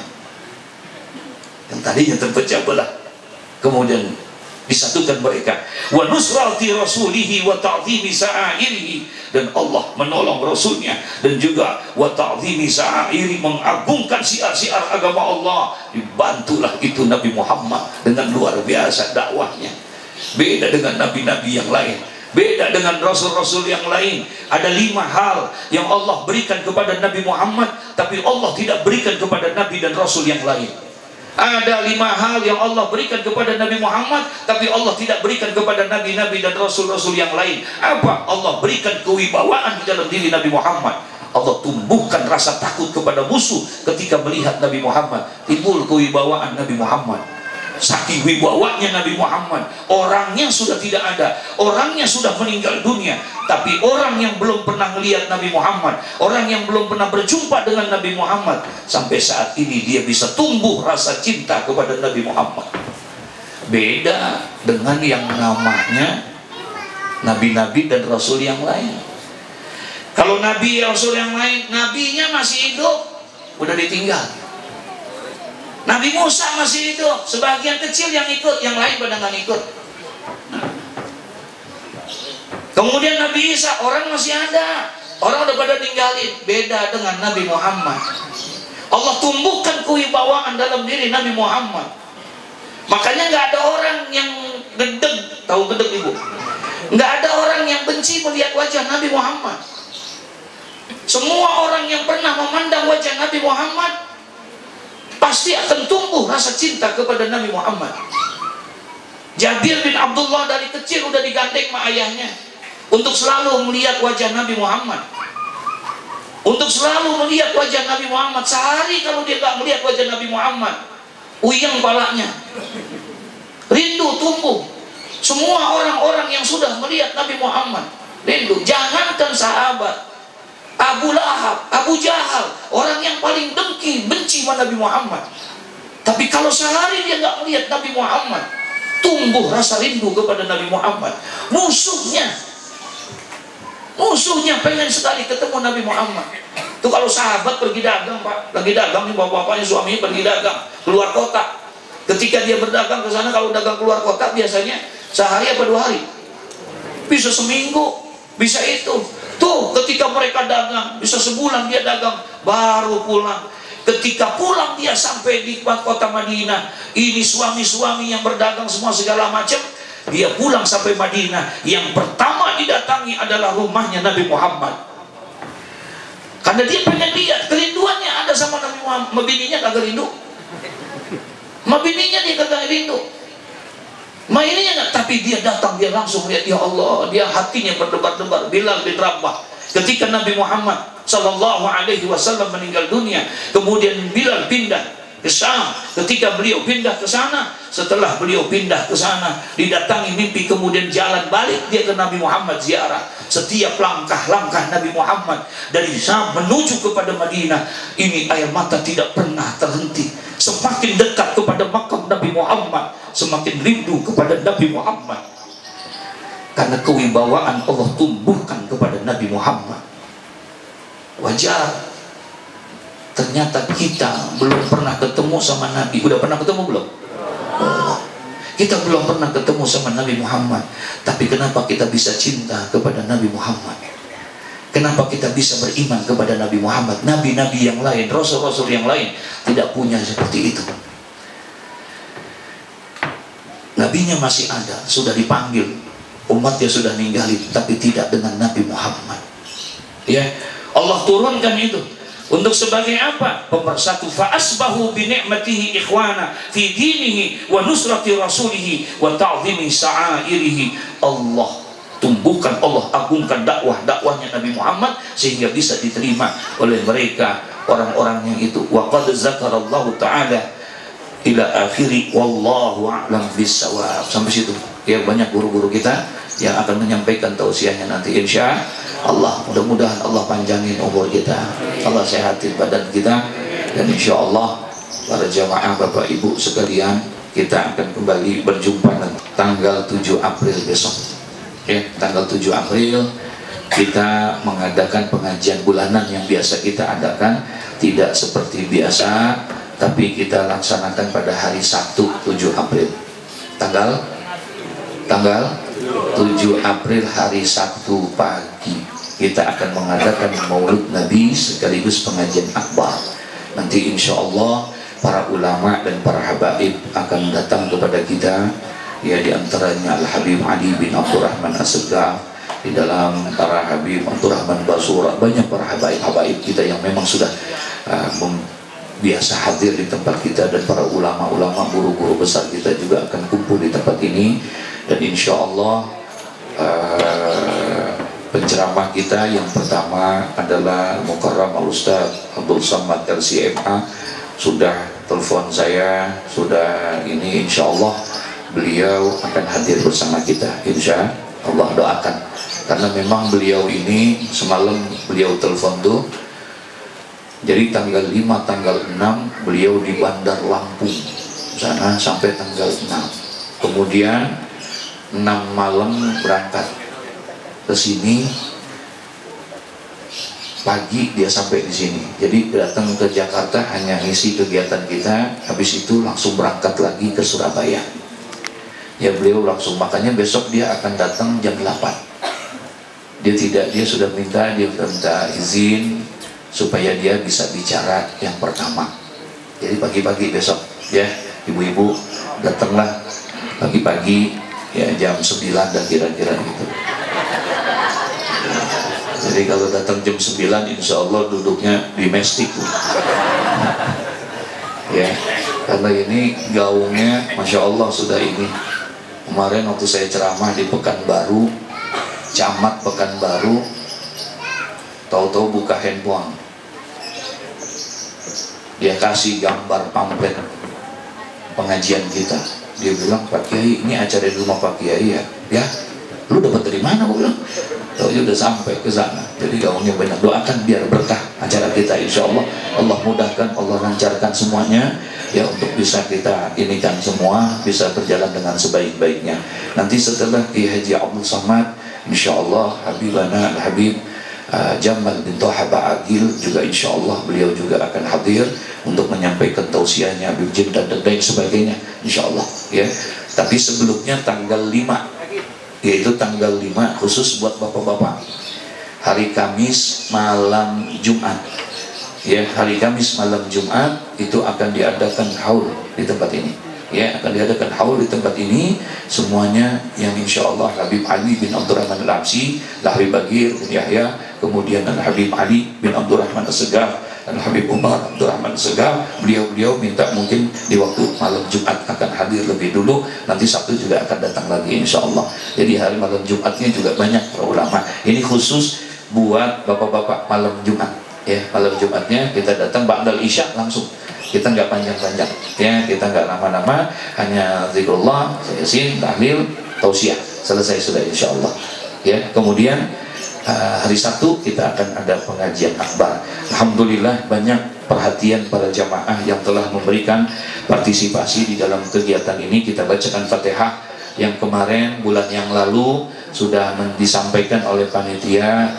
Yang tadinya terpecah belah kemudian disatukan mereka. Wa nusrati rasulihi wa ta'zimi sa'airihi, dan Allah menolong Rasulnya, dan juga wa ta'zimi sa'airi, mengagungkan syiar-syiar agama Allah. Dibantulah itu Nabi Muhammad dengan luar biasa dakwahnya. Beda dengan nabi-nabi yang lain, beda dengan rasul-rasul yang lain. Ada 5 hal yang Allah berikan kepada Nabi Muhammad, tapi Allah tidak berikan kepada nabi dan rasul yang lain. Ada 5 hal yang Allah berikan kepada Nabi Muhammad, tapi Allah tidak berikan kepada nabi-nabi dan rasul-rasul yang lain. Apa? Allah berikan kewibawaan di dalam diri Nabi Muhammad. Allah tumbuhkan rasa takut kepada musuh ketika melihat Nabi Muhammad. Timbul kewibawaan Nabi Muhammad. Saking wibawanya Nabi Muhammad, orangnya sudah tidak ada, orangnya sudah meninggal dunia, tapi orang yang belum pernah melihat Nabi Muhammad, orang yang belum pernah berjumpa dengan Nabi Muhammad, sampai saat ini dia bisa tumbuh rasa cinta kepada Nabi Muhammad. Beda dengan yang namanya nabi-nabi dan rasul yang lain. Kalau nabi rasul yang lain, nabinya masih hidup, udah ditinggal. Nabi Musa masih hidup, sebagian kecil yang ikut, yang lain pada nggak ikut. Kemudian Nabi Isa, orang masih ada, orang udah pada tinggalin. Beda dengan Nabi Muhammad. Allah tumbuhkan kewibawaan dalam diri Nabi Muhammad. Makanya nggak ada orang yang gedeg, tahu gedeg ibu? Nggak ada orang yang benci melihat wajah Nabi Muhammad. Semua orang yang pernah memandang wajah Nabi Muhammad pasti akan tumbuh rasa cinta kepada Nabi Muhammad. Jabir bin Abdullah dari kecil udah digandeng sama ayahnya untuk selalu melihat wajah Nabi Muhammad, untuk selalu melihat wajah Nabi Muhammad. Sehari kalau dia nggak melihat wajah Nabi Muhammad, uyang palanya, rindu tumbuh. Semua orang-orang yang sudah melihat Nabi Muhammad rindu. Jangankan sahabat, Abu Lahab, Abu Jahal, orang yang paling dengki, benci sama Nabi Muhammad. Tapi kalau sehari dia nggak melihat Nabi Muhammad, tumbuh rasa rindu kepada Nabi Muhammad. Musuhnya pengen sekali ketemu Nabi Muhammad. Itu kalau sahabat pergi dagang, Pak, lagi dagang nih, bapak-bapaknya suaminya pergi dagang keluar kota. Ketika dia berdagang ke sana, kalau dagang keluar kota biasanya sehari apa 2 hari, bisa seminggu, bisa itu. Tuh ketika mereka dagang bisa sebulan dia dagang baru pulang. Ketika pulang dia sampai di kota Madinah, ini suami-suami yang berdagang semua segala macam, dia pulang sampai Madinah, yang pertama didatangi adalah rumahnya Nabi Muhammad. Karena dia pengen lihat, kerinduannya ada sama Nabi Muhammad. Mabininya kagak rindu, mabininya dia kagak rindu, mainnya enggak. Tapi dia datang, dia langsung lihat, ya Allah, dia hatinya berdebar-debar. Bilal bin Rabah, ketika Nabi Muhammad Sallallahu Alaihi Wasallam meninggal dunia, kemudian Bilal pindah ke Syam. Ketika beliau pindah ke sana, setelah beliau pindah ke sana, didatangi mimpi, kemudian jalan balik dia ke Nabi Muhammad ziarah. Setiap langkah-langkah Nabi Muhammad dari Syam menuju kepada Madinah, ini air mata tidak pernah terhenti. Semakin dekat kepada makam Nabi Muhammad, semakin rindu kepada Nabi Muhammad. Karena kewibawaan Allah tumbuhkan kepada Nabi Muhammad. Wajar. Ternyata kita belum pernah ketemu sama Nabi. Udah pernah ketemu belum? Oh, kita belum pernah ketemu sama Nabi Muhammad. Tapi kenapa kita bisa cinta kepada Nabi Muhammad? Kenapa kita bisa beriman kepada Nabi Muhammad? Nabi-nabi yang lain, rasul-rasul yang lain tidak punya seperti itu. Nabinya masih ada, sudah dipanggil, umatnya sudah ninggalin, tapi tidak dengan Nabi Muhammad. Ya, Allah turunkan itu untuk sebagai apa? Pemersatu. Fa asbahu bi ni'matihi ikhwana fi dinihi wa nusrati rasulihi wa ta'zimi sa'airihi. Allah tumbuhkan, Allah agungkan dakwahnya Nabi Muhammad sehingga bisa diterima oleh mereka orang-orang yang itu. Wa qad zakarallahu ta'ala ila akhiri wallahu a'lam bissawab. Sampai situ. Ya, banyak guru-guru kita yang akan menyampaikan tausiahnya nanti insya Allah. Mudah-mudahan Allah panjangin umur kita, Allah sehatin badan kita, dan insya Allah para jamaah Bapak Ibu sekalian, kita akan kembali berjumpa tanggal 7 April besok. Ya, tanggal 7 April kita mengadakan pengajian bulanan yang biasa kita adakan, tidak seperti biasa, tapi kita laksanakan pada hari Sabtu 7 April. Tanggal 7 April hari Sabtu pagi kita akan mengadakan Maulid Nabi sekaligus pengajian akbar. Nanti insya Allah para ulama dan para habaib akan datang kepada kita, ya, diantaranya Al Habib Ali bin Abdurrahman As-Segaf, di dalam para Habib Abdurrahman Basura, banyak para habaib kita yang memang sudah biasa hadir di tempat kita, dan para ulama-ulama, guru-guru besar kita juga akan kumpul di tempat ini. Dan insya Allah penceramah kita yang pertama adalah Mukarram Al-Ustaz Abdul Samad LCMA. Sudah telepon saya, sudah ini, insya Allah beliau akan hadir bersama kita, insya Allah. Doakan, karena memang beliau ini semalam beliau telepon tuh, jadi tanggal 5, tanggal 6 beliau di Bandar Lampung sana sampai tanggal 6, kemudian 6 malam berangkat ke sini, pagi dia sampai di sini. Jadi datang ke Jakarta hanya ngisi kegiatan kita, habis itu langsung berangkat lagi ke Surabaya. Ya, beliau langsung, makanya besok dia akan datang jam 8. Dia sudah minta izin supaya dia bisa bicara yang pertama. Jadi pagi-pagi besok, ya ibu-ibu datanglah pagi ya jam 9 dah kira-kira gitu. Jadi kalau datang jam 9 insya Allah duduknya di mestik ya, karena ini gaungnya Masya Allah sudah ini. Kemarin waktu saya ceramah di Pekanbaru, camat Pekanbaru, tahu-tahu buka handphone, dia kasih gambar pamflet pengajian kita. Dia bilang, Pak Kiai, ini acara di rumah Pak Kiai ya? Ya, lu dapat dari mana? Gue bilang, tahu udah sampai ke sana. Jadi gaungnya banyak, doakan biar berkah acara kita insya Allah. Allah mudahkan, Allah lancarkan semuanya ya, untuk bisa kita inikan semua bisa berjalan dengan sebaik-baiknya. Nanti setelah Kiai Haji Abdul Samad, insya Allah Habibana Al-Habib Jamal bin Toha Ba'agil juga insya Allah beliau juga akan hadir untuk menyampaikan tausiahnya Habib Jin dan lain sebagainya insya Allah ya. Tapi sebelumnya tanggal 5, yaitu tanggal 5 khusus buat bapak-bapak, hari Kamis malam Jumat ya, hari Kamis malam Jumat itu akan diadakan haul di tempat ini ya, akan diadakan haul di tempat ini semuanya yang insya Allah Habib Ali bin Abdurrahman Al-Absi, Habib Bagir bin Yahya, kemudian Habib Ali bin Abdurrahman As-Segaf dan Habib Umar Abdurrahman As-Segaf, beliau minta mungkin di waktu malam Jumat akan hadir lebih dulu, nanti Sabtu juga akan datang lagi insya Allah. Jadi hari malam Jumatnya juga banyak para ulama, ini khusus buat bapak-bapak malam Jumat ya. Malam Jumatnya kita datang ba'dal isya langsung, kita nggak panjang-panjang ya, kita nggak lama-lama, hanya zikrullah, yasin, tahlil, tausiah, selesai sudah insya Allah ya. Kemudian hari Sabtu kita akan ada pengajian akbar. Alhamdulillah banyak perhatian para jamaah yang telah memberikan partisipasi di dalam kegiatan ini. Kita bacakan Fatihah yang kemarin bulan yang lalu sudah disampaikan oleh panitia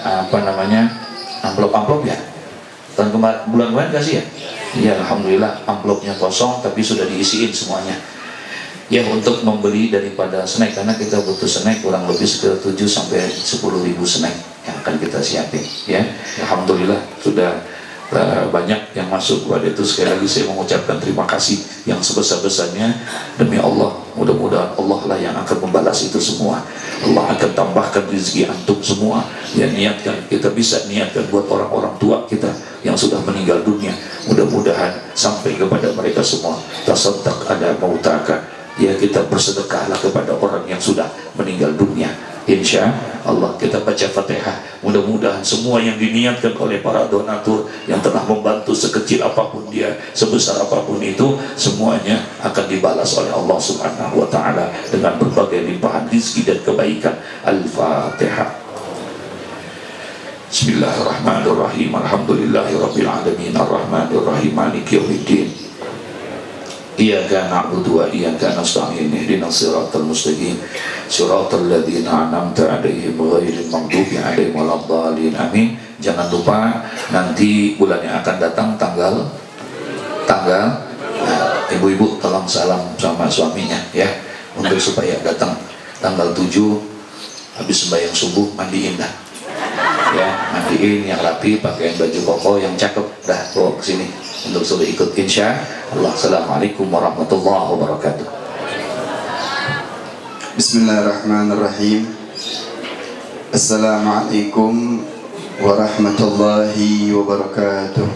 amplop ya. Bulan kemarin kasih ya? Iya, Alhamdulillah amplopnya kosong tapi sudah diisiin semuanya ya, untuk membeli daripada snack, karena kita butuh snack kurang lebih sekitar 7 sampai 10.000 snack yang akan kita siapin ya. Alhamdulillah sudah banyak yang masuk kepada itu. Sekali lagi saya mengucapkan terima kasih yang sebesar-besarnya. Demi Allah, mudah-mudahan Allah lah yang akan membalas itu semua. Allah akan tambahkan rezeki antum semua yang niatkan, kita bisa niatkan buat orang-orang tua kita yang sudah meninggal dunia. Mudah-mudahan sampai kepada mereka semua. Tasaddaq ada mautaka ya, kita bersedekahlah kepada orang yang sudah meninggal dunia. Insya Allah kita baca Fatihah, mudah-mudahan semua yang diniatkan oleh para donatur yang telah membantu sekecil apapun dia, sebesar apapun itu, semuanya akan dibalas oleh Allah Subhanahu wa Ta'ala dengan berbagai limpahan rezeki dan kebaikan. Al-Fatihah. Bismillahirrahmanirrahim. Alhamdulillahirabbil alamin arrahmanir rahim maliki yaumiddin. Iyyaka na'budu wa iyyaka nasta'in ihdinas siratal mustaqim siratal ladzina an'amta 'alaihim ghairil maghdubi 'alaihim waladdallin. Amin. Jangan lupa nanti bulan yang akan datang tanggal ibu-ibu tolong salam sama suaminya ya, untuk supaya datang tanggal 7 habis sembahyang subuh mandiin dah ya, mandiin yang rapi, pakaian baju koko yang cakep dah, bawa kesini untuk sudah ikut insya Allah. Assalamualaikum warahmatullahi wabarakatuh. Bismillahirrahmanirrahim. Assalamualaikum warahmatullahi wabarakatuh.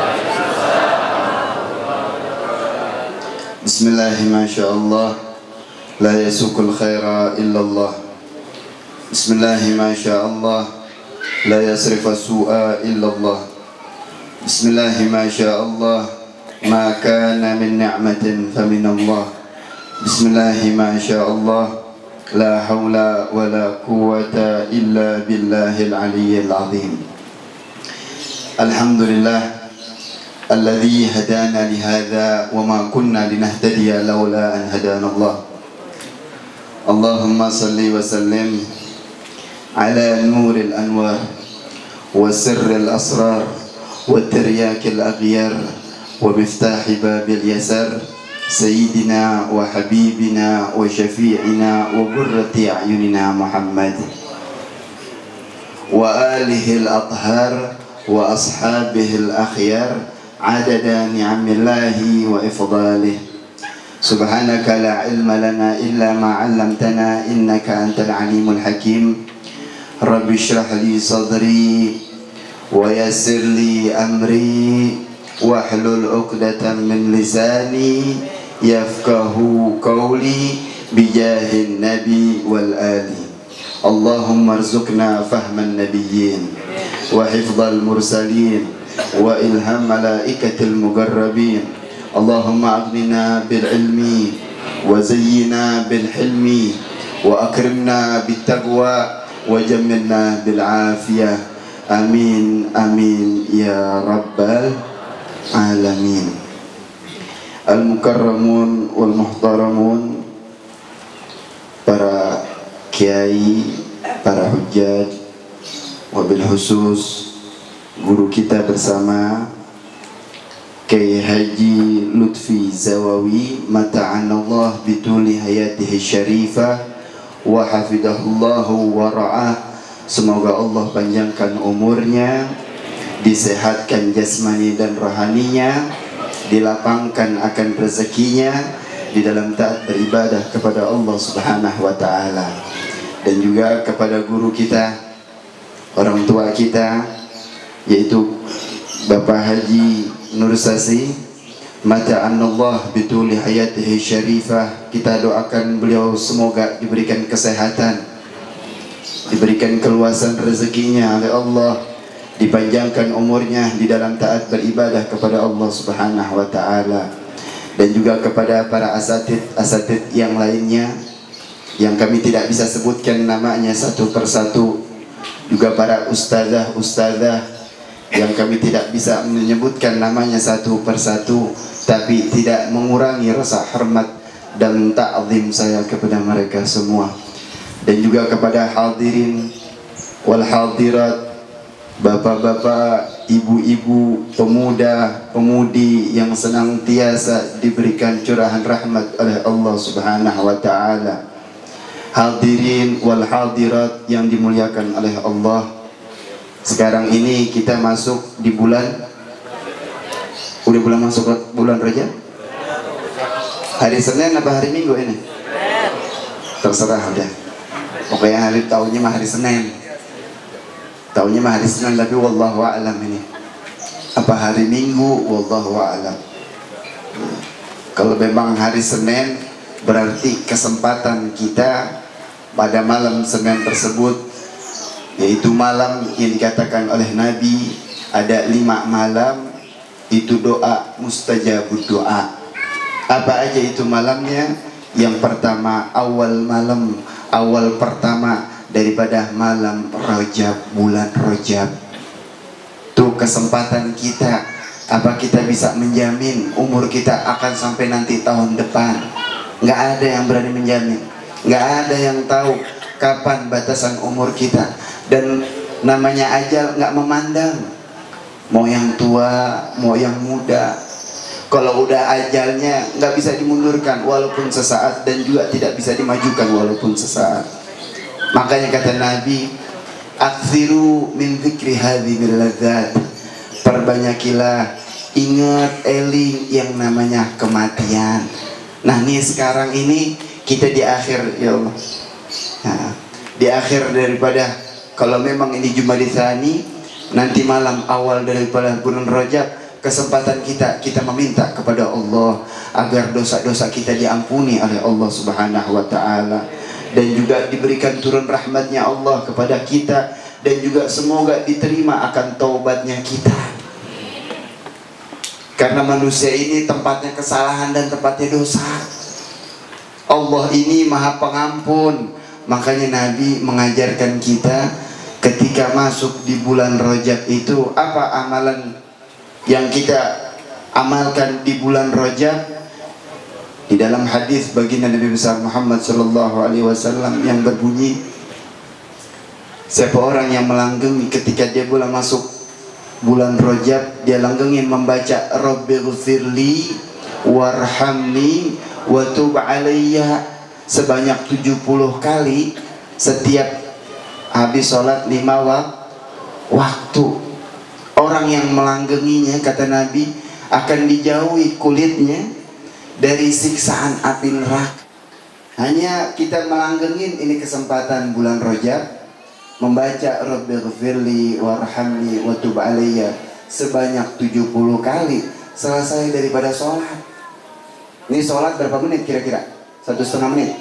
Bismillahi masyaallah, la yasukul khaira illallah. Bismillahi masyaallah, la yasrifa su'a illallah. Bismillahi masyaallah, ma kana min ni'matin famin Allah. Bismillahi masyaallah, la hawla wa la quwwata illa billahil aliyyil azim. Alhamdulillah alladhi hadana li hadha wa ma kunna linahtadiya laula an hadana Allah. Allahumma salli wa sallim ala nuril anwar wa sirril asrar wa tiryakil aghyar wa miftahi babil yasar sayyidina wa habibina wa syafi'ina wa qurrati a'yunina Muhammad wa alihi al-athhar wa ashabihi al-akhyar adada ni'amillahi wa ifdalih. Subhanaka la ilma lana illa ma 'allamtana innaka antal alimul hakim. Rabbi shrah li sadri wa yassir li amri wahlul 'uqdatam min lisani yafqahu qawli bijahin nabi wal ali. Allahumma arzuqna fahman nabiyyin wa hifdzal mursalin wa ilham malaikatil muqarrabin. Allahumma aghnina bil ilmi wa zayyina bil hilmi wa akrimna bit taqwa wa jammilna bil afiyah. Amin amin ya rabbal alamin. Al mukarramun wal muhtaramun, para kiai, para hujjaj, wabil khusus guru kita bersama Kiai Haji Lutfi Zawawi, mata'anallah bituli hayatihi syarifah wa hafidahullahu wa ra'ah. Semoga Allah panjangkan umurnya, disehatkan jasmani dan rohaninya, dilapangkan akan rezekinya di dalam taat beribadah kepada Allah Subhanahu wa ta'ala. Dan juga kepada guru kita, orang tua kita, yaitu Bapak Haji Nur Sasi, mata'anallah bituli hayatihi syarifah. Kita doakan beliau semoga diberikan kesehatan, diberikan keluasan rezekinya oleh Allah, dipanjangkan umurnya di dalam taat beribadah kepada Allah Subhanahu wa ta'ala. Dan juga kepada para asatid yang lainnya yang kami tidak bisa sebutkan namanya satu persatu, juga para ustazah yang kami tidak bisa menyebutkan namanya satu persatu, tapi tidak mengurangi rasa hormat dan ta'zim saya kepada mereka semua. Dan juga kepada hadirin wal hadirat, bapak-bapak, ibu-ibu, pemuda, pemudi yang senantiasa diberikan curahan rahmat oleh Allah Subhanahu wa ta'ala. Hadirin wal hadirat yang dimuliakan oleh Allah. Sekarang ini kita masuk di bulan, udah masuk bulan Rajab. Hari Senin apa hari Minggu ini? Terserah udah. Pokoknya hari tahunnya mah hari Senin. Tahunnya mah hari Senin, tapi wallahu a'lam ini. Apa hari Minggu, wallahu a'lam. Kalau memang hari Senin, berarti kesempatan kita pada malam Senin tersebut, yaitu malam yang dikatakan oleh Nabi ada 5 malam itu doa mustajabud doa. Apa aja itu malamnya? Yang pertama awal pertama daripada malam Rajab, bulan Rajab. Tuh kesempatan kita. Apa kita bisa menjamin umur kita akan sampai nanti tahun depan? Nggak ada yang berani menjamin. Nggak ada yang tahu kapan batasan umur kita. Dan namanya ajal nggak memandang mau yang tua mau yang muda. Kalau udah ajalnya nggak bisa dimundurkan walaupun sesaat, dan juga tidak bisa dimajukan walaupun sesaat. Makanya kata Nabi, aktsiru min dzikri hadhil ladzat, perbanyakilah ingat eling yang namanya kematian. Nah nih sekarang ini kita di akhir, ya Allah, nah, di akhir daripada, kalau memang ini Jumadil Tsani, nanti malam awal daripada bulan Rajab, kesempatan kita meminta kepada Allah agar dosa-dosa kita diampuni oleh Allah Subhanahu wa ta'ala, dan juga diberikan turun rahmatnya Allah kepada kita, dan juga semoga diterima akan taubatnya kita. Karena manusia ini tempatnya kesalahan dan tempatnya dosa. Allah ini Maha Pengampun. Makanya Nabi mengajarkan kita ketika masuk di bulan Rajab itu, apa amalan yang kita amalkan di bulan Rajab. Di dalam hadis baginda Nabi besar Muhammad sallallahu alaihi wasallam yang berbunyi, siapa orang yang melanggengi ketika dia bulan masuk bulan Rajab, dia langgengin membaca Rabbighfirli warhamni wa tub alayya sebanyak 70 kali setiap habis sholat 5 waktu. Orang yang melanggenginya, kata Nabi, akan dijauhi kulitnya dari siksaan api neraka. Hanya kita melanggengin ini kesempatan bulan Rajab, membaca Rabbighfirli warhamni wa tub alayya sebanyak 70 kali selesai daripada sholat. Ini sholat berapa menit kira-kira? 1,5 menit.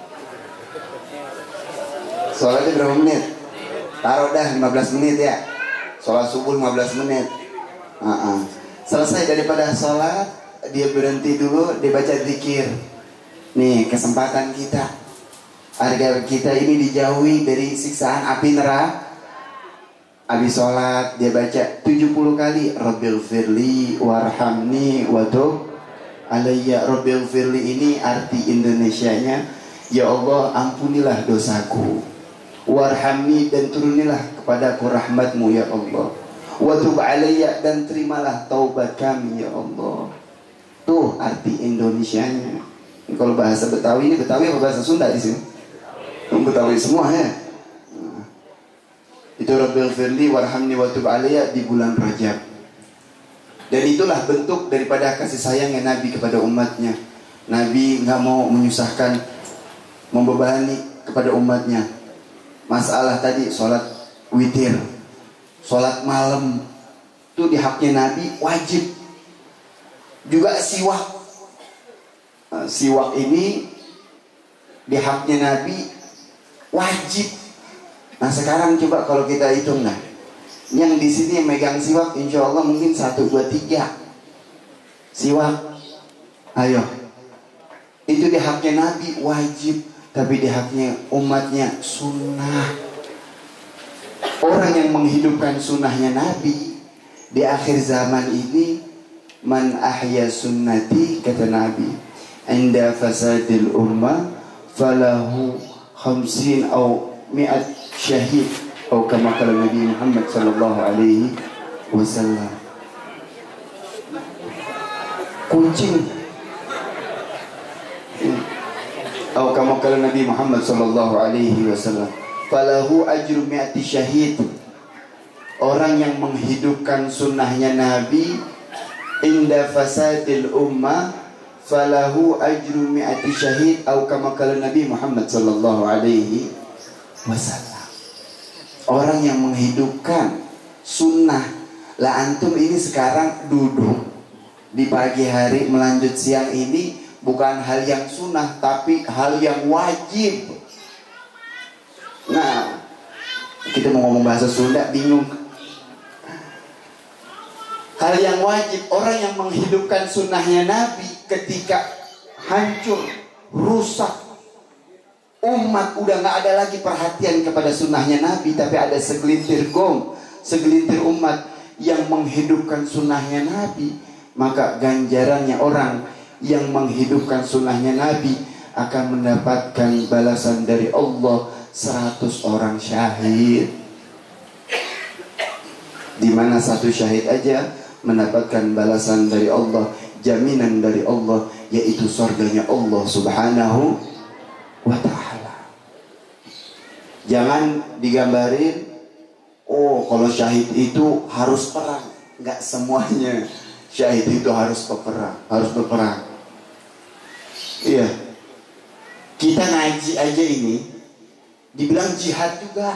Sholatnya berapa menit? Taruh dah 15 menit ya. Sholat subuh 15 menit. Selesai daripada sholat, dia berhenti dulu, dia baca zikir. Nih kesempatan kita agar kita ini dijauhi dari siksaan api neraka. Habis sholat dia baca 70 kali Rabbighfirli warhamni wa tub alayya. Rabbighfirli ini arti Indonesianya, ya Allah ampunilah dosaku, warhamni dan turunilah kepadaku rahmatmu ya Allah, wa tub alayya dan terimalah taubat kami ya Allah. Tuh arti Indonesianya. Kalau bahasa Betawi, ini Betawi apa bahasa Sunda di sini? Betawi semua ya. Itu Rabbighfirli warhamni wa tub alayya di bulan Rajab. Dan itulah bentuk daripada kasih sayangnya Nabi kepada umatnya. Nabi nggak mau menyusahkan, membebani kepada umatnya. Masalah tadi sholat witir, sholat malam itu di haknya Nabi wajib. Juga siwak. Siwak ini di haknya Nabi wajib. Nah sekarang coba kalau kita hitung, nah yang di sini yang megang siwak, insya Allah mungkin 1, 2, 3 siwak. Ayo, itu di haknya Nabi wajib, tapi di haknya umatnya sunnah. Orang yang menghidupkan sunnahnya Nabi di akhir zaman ini, man ahya sunnati, kata Nabi, inda fasadil ummah falahu 50 atau 100 syahid, atau kama kala Nabi Muhammad sallallahu alaihi wasallam. Kucing, atau kama kala Nabi Muhammad sallallahu alaihi wasallam, falahu ajru 100 syahid. Orang yang menghidupkan sunnahnya Nabi inda fasadil ummah falahu ajru 100 syahid, atau kama kala Nabi Muhammad sallallahu alaihi wasallam. Orang yang menghidupkan sunnah. Lah antum ini sekarang duduk di pagi hari melanjut siang ini bukan hal yang sunnah, tapi hal yang wajib. Nah, kita mau ngomong bahasa Sunda bingung. Hal yang wajib, orang yang menghidupkan sunnahnya Nabi ketika hancur, rusak, umat udah gak ada lagi perhatian kepada sunnahnya Nabi, tapi ada segelintir segelintir umat yang menghidupkan sunnahnya Nabi, maka ganjarannya orang yang menghidupkan sunnahnya Nabi akan mendapatkan balasan dari Allah 100 orang syahid. Di mana satu syahid aja mendapatkan balasan dari Allah, jaminan dari Allah, yaitu surganya Allah subhanahu wa ta'ala. Jangan digambarin, oh kalau syahid itu harus perang. Enggak semuanya syahid itu harus berperang. Iya. Kita ngaji aja ini dibilang jihad juga.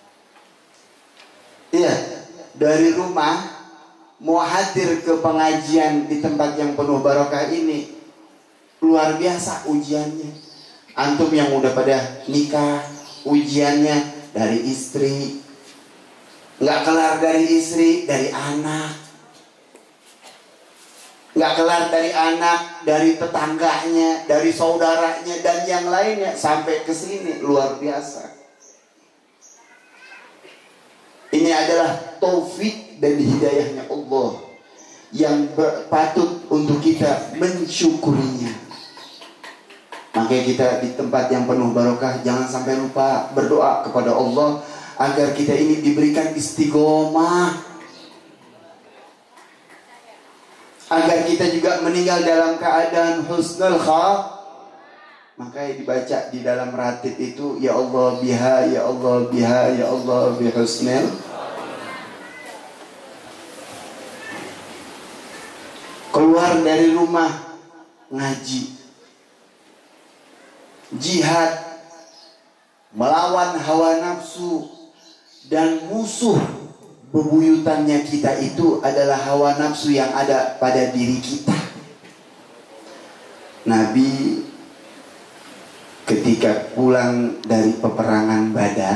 Iya. Dari rumah mau hadir ke pengajian di tempat yang penuh barokah ini, luar biasa ujiannya. Antum yang udah pada nikah, ujiannya dari istri, nggak kelar dari istri, dari anak, nggak kelar dari anak, dari tetangganya, dari saudaranya, dan yang lainnya sampai ke sini, luar biasa. Ini adalah taufik dan hidayahnya Allah yang patut untuk kita mensyukurinya. Makanya kita di tempat yang penuh barokah jangan sampai lupa berdoa kepada Allah agar kita ini diberikan istiqomah, agar kita juga meninggal dalam keadaan husnul khatimah. Makanya dibaca di dalam ratib itu, ya Allah biha, ya Allah biha, ya Allah bihusnil. Keluar dari rumah ngaji, jihad, melawan hawa nafsu, dan musuh bebuyutannya kita itu adalah hawa nafsu yang ada pada diri kita. Nabi ketika pulang dari peperangan Badar,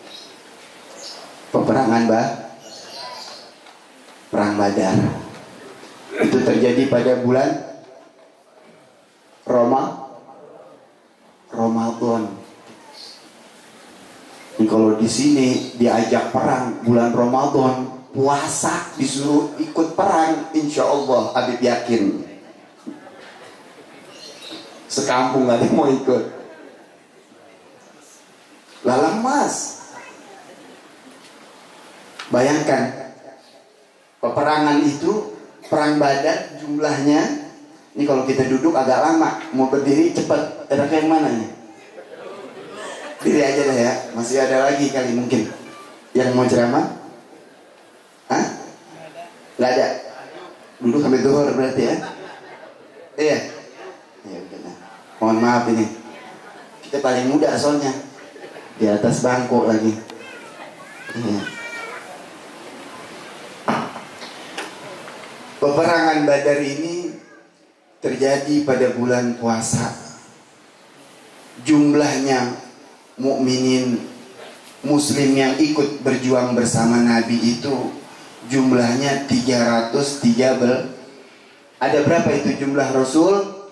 perang Badar itu terjadi pada bulan Ramadan. Ini kalau di sini diajak perang bulan Ramadan, puasa disuruh ikut perang, insya Allah Habib yakin sekampung gak ada yang mau ikut. Lalang mas, bayangkan peperangan itu, perang Badar jumlahnya, ini kalau kita duduk agak lama, mau berdiri cepat, enaknya yang mana nih? Diri aja dah ya, masih ada lagi kali mungkin yang mau ceramah? Hah? Gak ada? Duduk sampai zuhur berarti ya? Iya? Ya udah nah. Mohon maaf ini, kita paling muda soalnya, di atas bangku lagi. Iya. Peperangan Badar ini terjadi pada bulan puasa. Jumlahnya mukminin muslim yang ikut berjuang bersama Nabi itu jumlahnya 313. Ada berapa itu jumlah Rasul?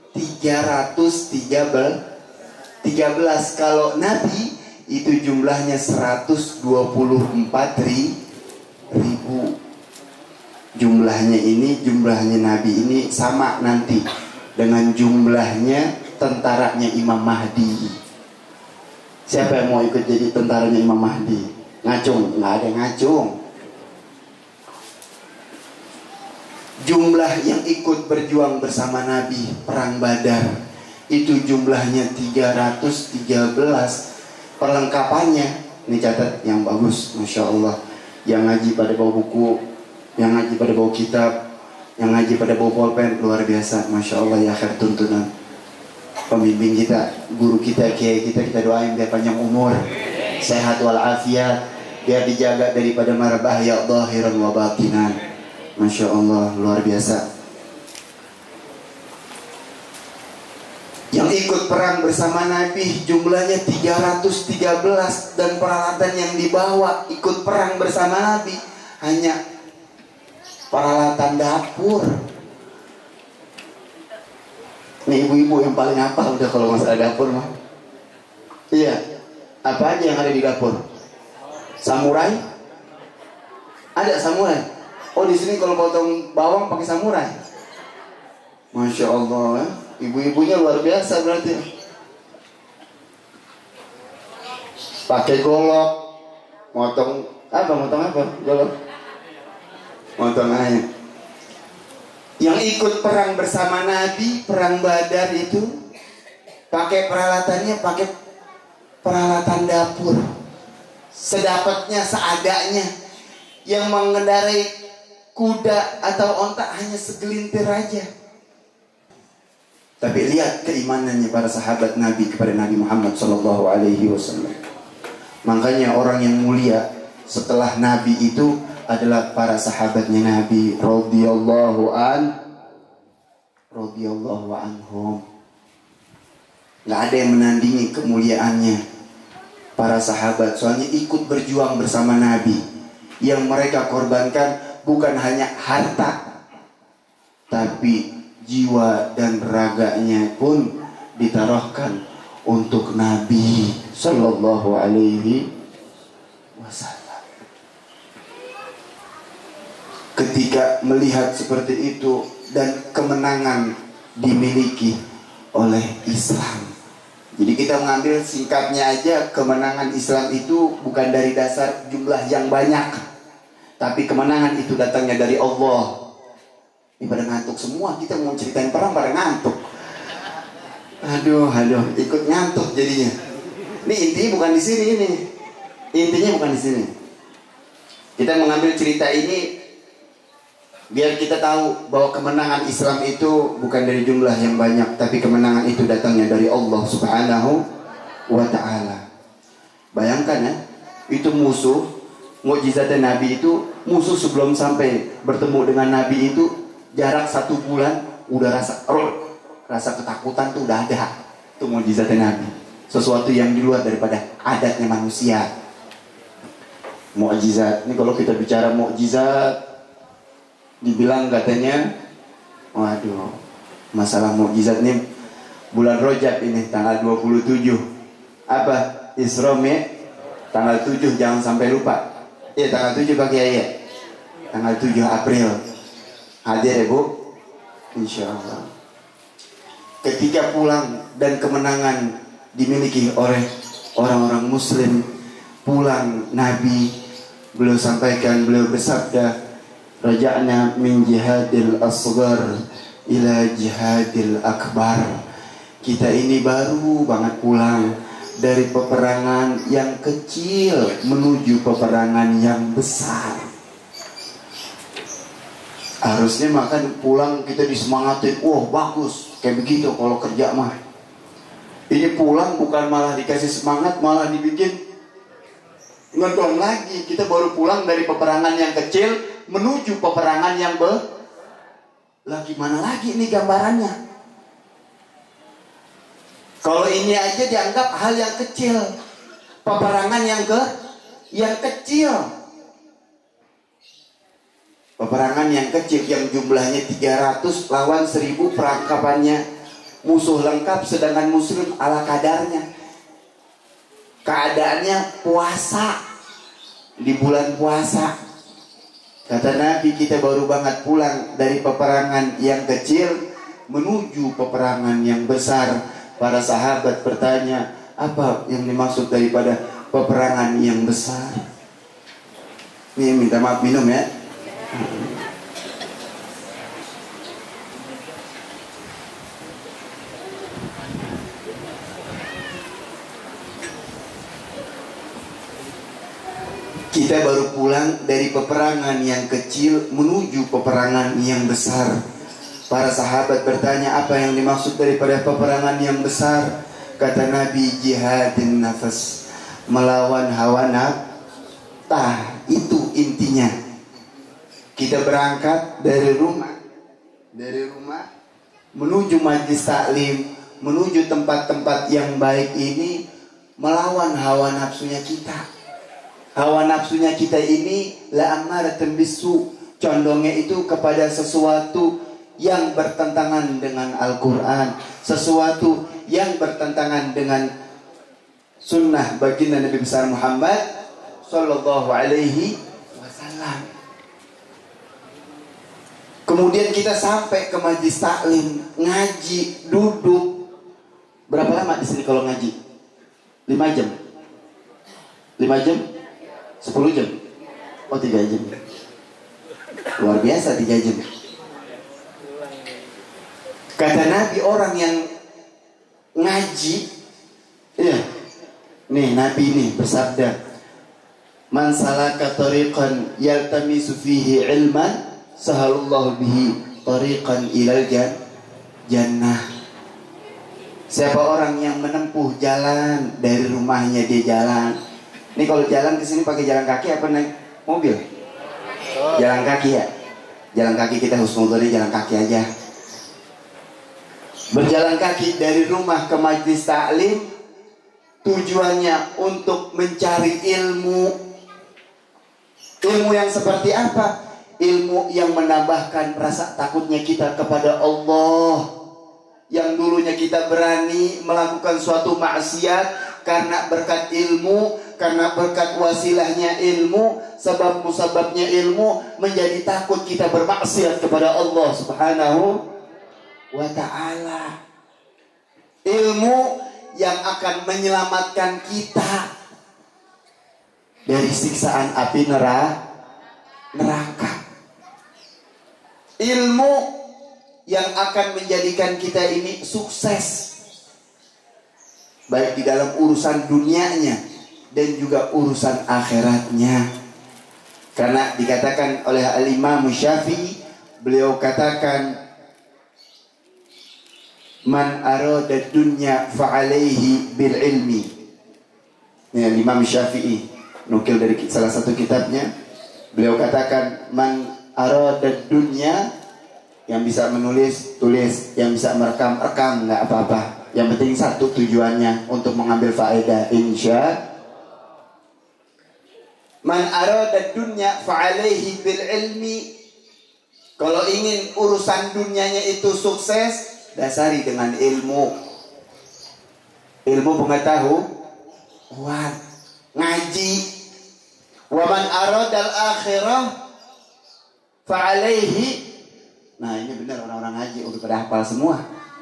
313. Kalau Nabi itu jumlahnya 124.000. Jumlahnya Nabi ini sama nanti dengan jumlahnya tentaranya Imam Mahdi. Siapa yang mau ikut jadi tentaranya Imam Mahdi? Ngacung? Nggak ada ngacung. Jumlah yang ikut berjuang bersama Nabi perang Badar itu jumlahnya 313. Perlengkapannya, ini catat yang bagus, Masya Allah. Yang ngaji pada bawa buku, yang ngaji pada bawa kitab, yang ngaji pada bawa pulpen, luar biasa, Masya Allah ya akhir tuntunan. Pembimbing kita, guru kita, kiai kita doain biar panjang umur, sehat walafiat, biar dijaga daripada mara bahaya zahiran wa batinan. Masya Allah, luar biasa. Yang ikut perang bersama Nabi jumlahnya 313, dan peralatan yang dibawa ikut perang bersama Nabi hanya peralatan dapur. Ini ibu-ibu yang paling hafal udah kalau masalah dapur mah. Iya. Apa aja yang ada di dapur? Samurai? Ada samurai. Oh di sini kalau potong bawang pakai samurai. Masya Allah, ibu-ibunya luar biasa berarti. Pakai golok, motong apa? Golok. Motong air. Yang ikut perang bersama Nabi, perang Badar itu pakai peralatannya, pakai peralatan dapur, sedapatnya, seadanya. Yang mengendarai kuda atau onta hanya segelintir aja. Tapi lihat keimanannya para sahabat Nabi kepada Nabi Muhammad SAW. Makanya orang yang mulia setelah Nabi itu adalah para sahabatnya Nabi radhiyallahu anhum. Nggak ada yang menandingi kemuliaannya para sahabat, soalnya ikut berjuang bersama Nabi. Yang mereka korbankan bukan hanya harta, tapi jiwa dan raganya pun ditaruhkan untuk Nabi Sallallahu Alaihi Wasallam. Ketika melihat seperti itu dan kemenangan dimiliki oleh Islam, jadi kita mengambil singkatnya aja, kemenangan Islam itu bukan dari dasar jumlah yang banyak, tapi kemenangan itu datangnya dari Allah. Ini pada ngantuk semua, kita mau ceritain perang pada ngantuk. Aduh, ikut ngantuk jadinya. Ini intinya bukan di sini ini. Intinya bukan di sini. Kita mengambil cerita ini Biar kita tahu bahwa kemenangan Islam itu bukan dari jumlah yang banyak, tapi kemenangan itu datangnya dari Allah Subhanahu wa ta'ala. Bayangkan ya, itu musuh, mukjizatnya Nabi itu, musuh sebelum sampai bertemu dengan Nabi itu jarak 1 bulan udah rasa ketakutan tuh udah ada. Itu mukjizatnya Nabi, sesuatu yang di luar daripada adatnya manusia. Mukjizat ini, kalau kita bicara mukjizat, dibilang katanya, waduh, masalah mukjizat nih bulan Rajab ini tanggal 27 apa? Isra Mi'raj tanggal 7, jangan sampai lupa. Iya, tanggal 7 Pak Kiai ya. Tanggal 7 April. Hadir ya Bu? Insyaallah. Ketika pulang dan kemenangan dimiliki oleh orang-orang muslim, pulang Nabi, beliau sampaikan, beliau bersabda, raja'na min jihadil asghar ila jihadil akbar. Kita ini baru banget pulang dari peperangan yang kecil menuju peperangan yang besar. Harusnya makan pulang kita disemangatin, wah bagus, kayak begitu kalau kerja mah. Ini pulang bukan malah dikasih semangat, malah dibikin ngedon lagi. Kita baru pulang dari peperangan yang kecil menuju peperangan yang lagi mana lagi ini gambarannya. Kalau ini aja dianggap hal yang kecil, peperangan yang kecil, peperangan yang kecil yang jumlahnya 300 lawan 1000 perangkapannya, musuh lengkap sedangkan muslim ala kadarnya. Keadaannya puasa, di bulan puasa. Kata Nabi, kita baru banget pulang dari peperangan yang kecil menuju peperangan yang besar. Para sahabat bertanya, apa yang dimaksud daripada peperangan yang besar? Ini minta maaf minum ya. Kita baru pulang dari peperangan yang kecil menuju peperangan yang besar. Para sahabat bertanya, apa yang dimaksud daripada peperangan yang besar? Kata Nabi, jihadin nafas, melawan hawa nafsu. Itu intinya. Kita berangkat dari rumah menuju majlis taklim, menuju tempat-tempat yang baik ini, melawan hawa nafsunya kita. Hawa nafsunya kita ini la ammaratun bisu, condongnya itu kepada sesuatu yang bertentangan dengan Al-Quran, sesuatu yang bertentangan dengan sunnah baginda Nabi besar Muhammad Sallallahu Alaihi Wasallam. Kemudian kita sampai ke majlis taklim, ngaji, duduk. Berapa lama di sini kalau ngaji? 5 jam? 5 jam? 10 jam? Oh 3 jam. Luar biasa 3 jam. Kata Nabi, orang yang ngaji, ya, nih Nabi nih bersabda, man salaka tariqan yaltamisu fihi ilman, sahalallahu bihi tariqan ilal jannah. Siapa orang yang menempuh jalan dari rumahnya, dia jalan. Ini kalau jalan ke sini pakai jalan kaki apa naik mobil? Jalan kaki ya. Jalan kaki, kita husnudhoni jalan kaki aja. Berjalan kaki dari rumah ke majlis taklim, tujuannya untuk mencari ilmu. Ilmu yang seperti apa? Ilmu yang menambahkan rasa takutnya kita kepada Allah. Yang dulunya kita berani melakukan suatu maksiat karena berkat ilmu, karena berkat wasilahnya ilmu, sebab musababnya ilmu, menjadi takut kita bermaksiat kepada Allah Subhanahu wa ta'ala. Ilmu yang akan menyelamatkan kita dari siksaan api neraka. Ilmu yang akan menjadikan kita ini sukses, baik di dalam urusan dunianya dan juga urusan akhiratnya. Karena dikatakan oleh Al-Imam Syafi'i, beliau katakan, man arada dunya fa'alaihi bil ilmi. Ya, Imam Syafi'i nukil dari salah satu kitabnya, beliau katakan, man arada dunya, yang bisa menulis tulis, yang bisa merekam rekam, nggak apa-apa, yang penting satu tujuannya untuk mengambil faedah. Man arada dunya fa'alaihi bil ilmi. Kalau ingin urusan dunianya itu sukses, dasari dengan ilmu. Ilmu pengetahuan, ngaji. Wa man aradal akhirah fa'alaihi. Nah, ini benar orang-orang ngaji untuk pada hafal semua.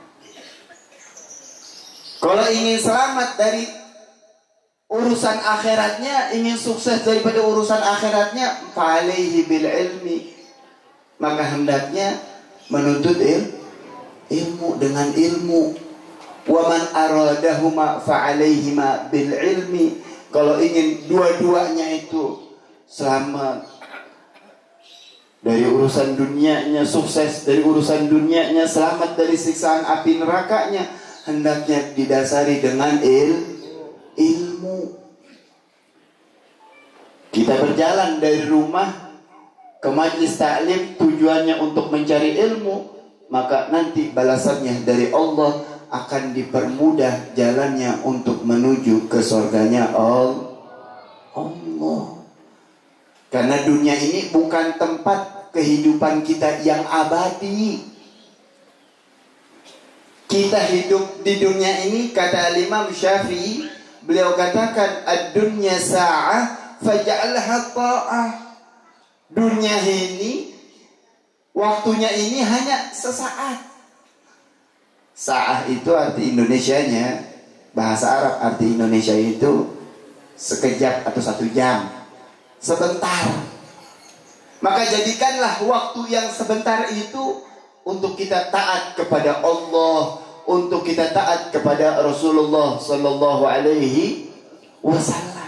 Kalau ingin selamat dari urusan akhiratnya, ingin sukses daripada urusan akhiratnya, fa'alaihi bil ilmi. Maka hendaknya menuntut ilmu dengan ilmu. Wa man aradahuma fa'alaihima bil ilmi. Kalau ingin dua-duanya itu selamat dari urusan dunianya, sukses dari urusan dunianya, selamat dari siksaan api nerakanya, hendaknya didasari dengan ilmu. Kita berjalan dari rumah ke majlis taklim tujuannya untuk mencari ilmu, maka nanti balasannya dari Allah akan dipermudah jalannya untuk menuju ke surganya Allah. Karena dunia ini bukan tempat kehidupan kita yang abadi. Kita hidup di dunia ini, kata Imam Syafi'i, beliau katakan, ad-dunya sa'ah faj'alha ta'ah. Dunia ini, waktunya ini hanya sesaat. Sa'ah itu arti Indonesianya, bahasa Arab arti Indonesia itu sekejap atau 1 jam, sebentar. Maka jadikanlah waktu yang sebentar itu untuk kita taat kepada Allah, untuk kita taat kepada Rasulullah sallallahu alaihi wasallam.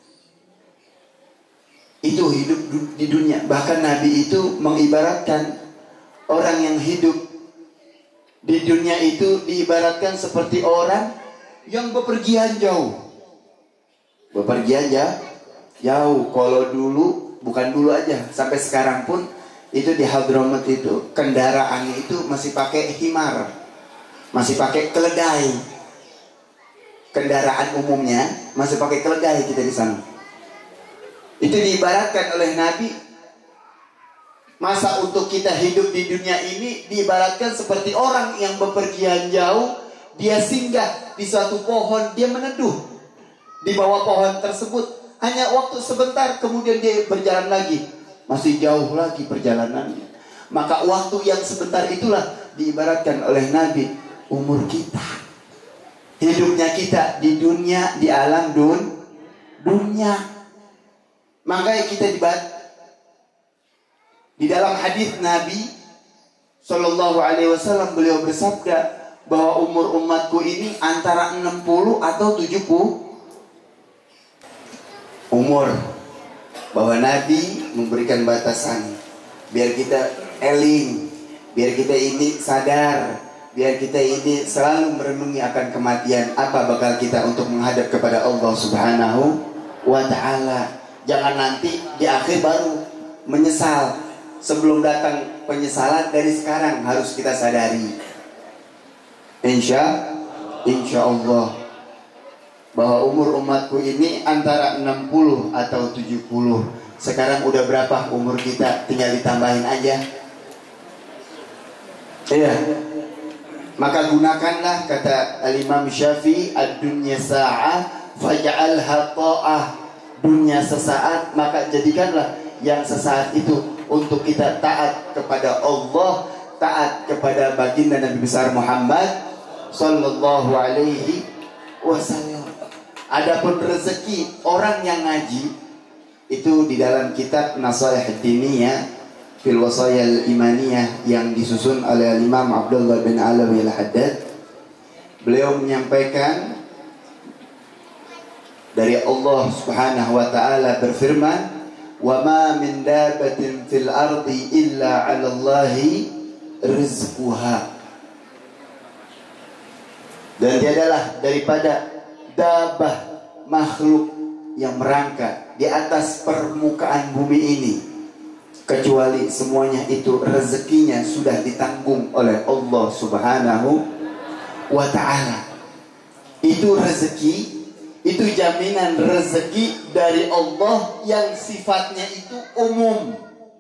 Itu hidup di dunia. Bahkan Nabi itu mengibaratkan orang yang hidup di dunia itu diibaratkan seperti orang yang bepergian jauh. Bepergian jauh. Kalau dulu, bukan dulu aja, sampai sekarang pun itu di Hadramaut itu kendaraannya itu masih pakai himar, masih pakai keledai. Kendaraan umumnya masih pakai keledai kita di sana. Itu diibaratkan oleh Nabi, masa untuk kita hidup di dunia ini diibaratkan seperti orang yang bepergian jauh. Dia singgah di suatu pohon, dia meneduh di bawah pohon tersebut hanya waktu sebentar, kemudian dia berjalan lagi, masih jauh lagi perjalanannya. Maka waktu yang sebentar itulah diibaratkan oleh Nabi umur kita, hidupnya kita di dunia, di alam dunia. Makanya kita di dalam hadis Nabi Sallallahu Alaihi Wasallam, beliau bersabda bahwa umur umatku ini antara 60 atau 70 umur. Bahwa Nabi memberikan batasan biar kita eling, biar kita ini sadar, biar kita ini selalu merenungi akan kematian. Apa bakal kita untuk menghadap kepada Allah Subhanahu wa Ta'ala. Jangan nanti di akhir baru menyesal. Sebelum datang penyesalan, dari sekarang harus kita sadari. Insya Allah bahwa umur umatku ini antara 60 atau 70. Sekarang udah berapa umur kita? Tinggal ditambahin aja. Iya. Maka gunakanlah, kata Al-Imam Syafi'i, ad-dunya sa'ah faj'alha ta'ah. Dunia sesaat, maka jadikanlah yang sesaat itu untuk kita taat kepada Allah, taat kepada baginda Nabi besar Muhammad sallallahu alaihi wasallam. Adapun rezeki orang yang ngaji itu di dalam kitab Nasaih Diniyah fil Wasayal Imaniyah yang disusun oleh Imam Abdullah bin Alawi al-Haddad, beliau menyampaikan dari Allah Subhanahu wa Ta'ala berfirman, wa ma min dabatin fil ardi illa 'ala Allahi rizquha. Dan tiadalah daripada dabah makhluk yang merangkak di atas permukaan bumi ini kecuali semuanya itu rezekinya sudah ditanggung oleh Allah Subhanahu wa ta'ala. Itu rezeki, itu jaminan rezeki dari Allah yang sifatnya itu umum.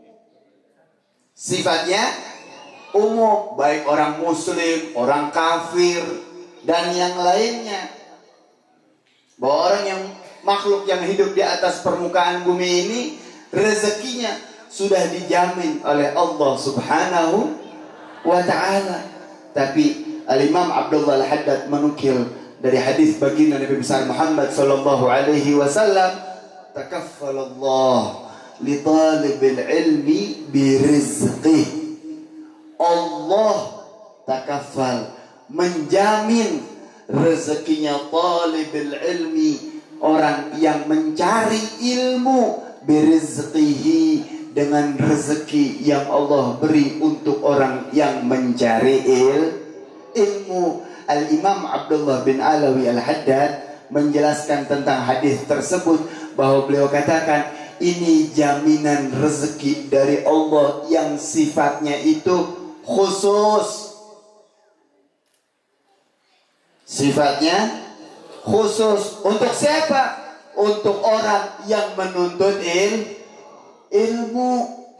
Sifatnya umum, baik orang muslim, orang kafir, dan yang lainnya. Bahwa orang yang makhluk yang hidup di atas permukaan bumi ini rezekinya sudah dijamin oleh Allah Subhanahu wa ta'ala. Tapi Al-Imam Abdullah Al-Haddad menukil dari hadis baginda Nabi besar Muhammad sallallahu alaihi wasallam, takaffalallah li talibil ilmi bi rizqih. Allah takaffal, menjamin rezekinya talibul ilmi, orang yang mencari ilmu, birizqihi, dengan rezeki yang Allah beri untuk orang yang mencari ilmu. Al-Imam Abdullah bin Alawi Al-Haddad menjelaskan tentang hadis tersebut bahwa beliau katakan ini jaminan rezeki dari Allah yang sifatnya itu khusus. Sifatnya khusus untuk siapa? Untuk orang yang menuntut ilmu.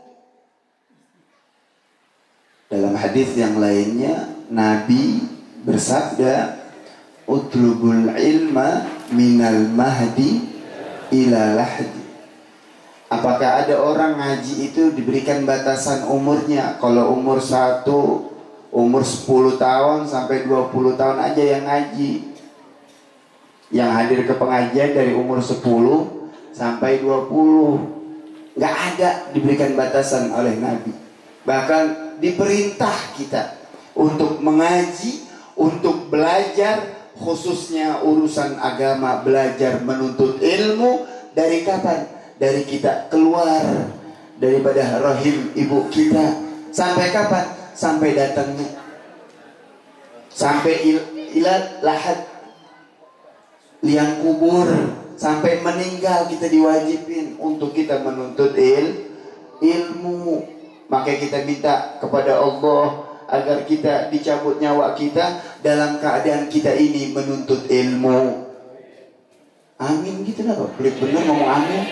Dalam hadis yang lainnya Nabi bersabda, utlubul ilma minal mahdi ila lahdi. Apakah ada orang ngaji itu diberikan batasan umurnya? Kalau umur 1, umur 10 tahun sampai 20 tahun aja yang ngaji. Yang hadir ke pengajian dari umur 10 sampai 20. Nggak ada diberikan batasan oleh Nabi. Bahkan diperintah kita untuk mengaji, untuk belajar, khususnya urusan agama, belajar menuntut ilmu. Dari kapan? Dari kita keluar daripada rahim ibu kita. Sampai kapan? Sampai datangnya, sampai ilat lahad, liang kubur, sampai meninggal kita diwajibin untuk kita menuntut ilmu. Maka kita minta kepada Allah agar kita dicabut nyawa kita dalam keadaan kita ini menuntut ilmu. Amin gitu lah Pak. Pelit bener ngomong amin.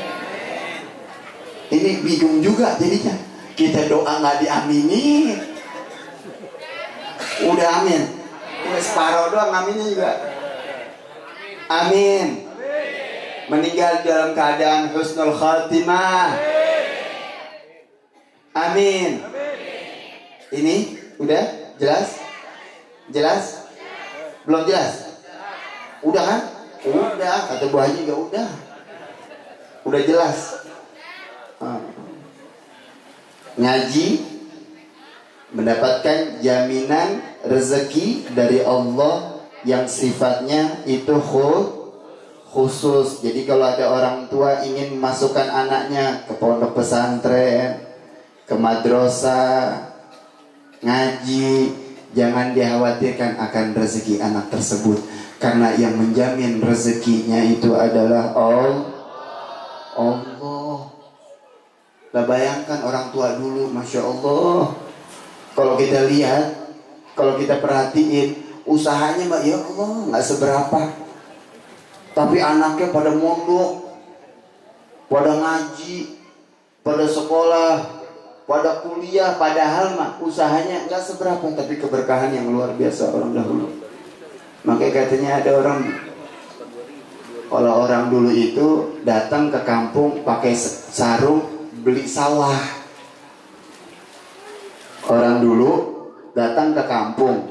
Ini bingung juga jadinya. Kita doa nggak diamini. Udah amin. Udah separuh doang aminnya juga. Amin. Meninggal dalam keadaan husnul khatimah. Amin. Ini udah jelas? Jelas? Belum jelas? Udah kan? Udah, kata Bu Haji juga udah. Udah jelas. Ngaji mendapatkan jaminan rezeki dari Allah yang sifatnya itu khusus. Jadi kalau ada orang tua ingin memasukkan anaknya ke pondok pesantren, ke madrasah, ngaji, jangan dikhawatirkan akan rezeki anak tersebut, karena yang menjamin rezekinya itu adalah Allah. Lah bayangkan orang tua dulu, Masya Allah. Kalau kita lihat, kalau kita perhatiin, usahanya Mbak, ya Allah nggak seberapa, tapi anaknya pada mondok, pada ngaji, pada sekolah, pada kuliah, padahal mah usahanya nggak seberapa, tapi keberkahan yang luar biasa orang dahulu. Makanya katanya ada orang, kalau orang dulu itu datang ke kampung pakai sarung beli sawah. Orang dulu datang ke kampung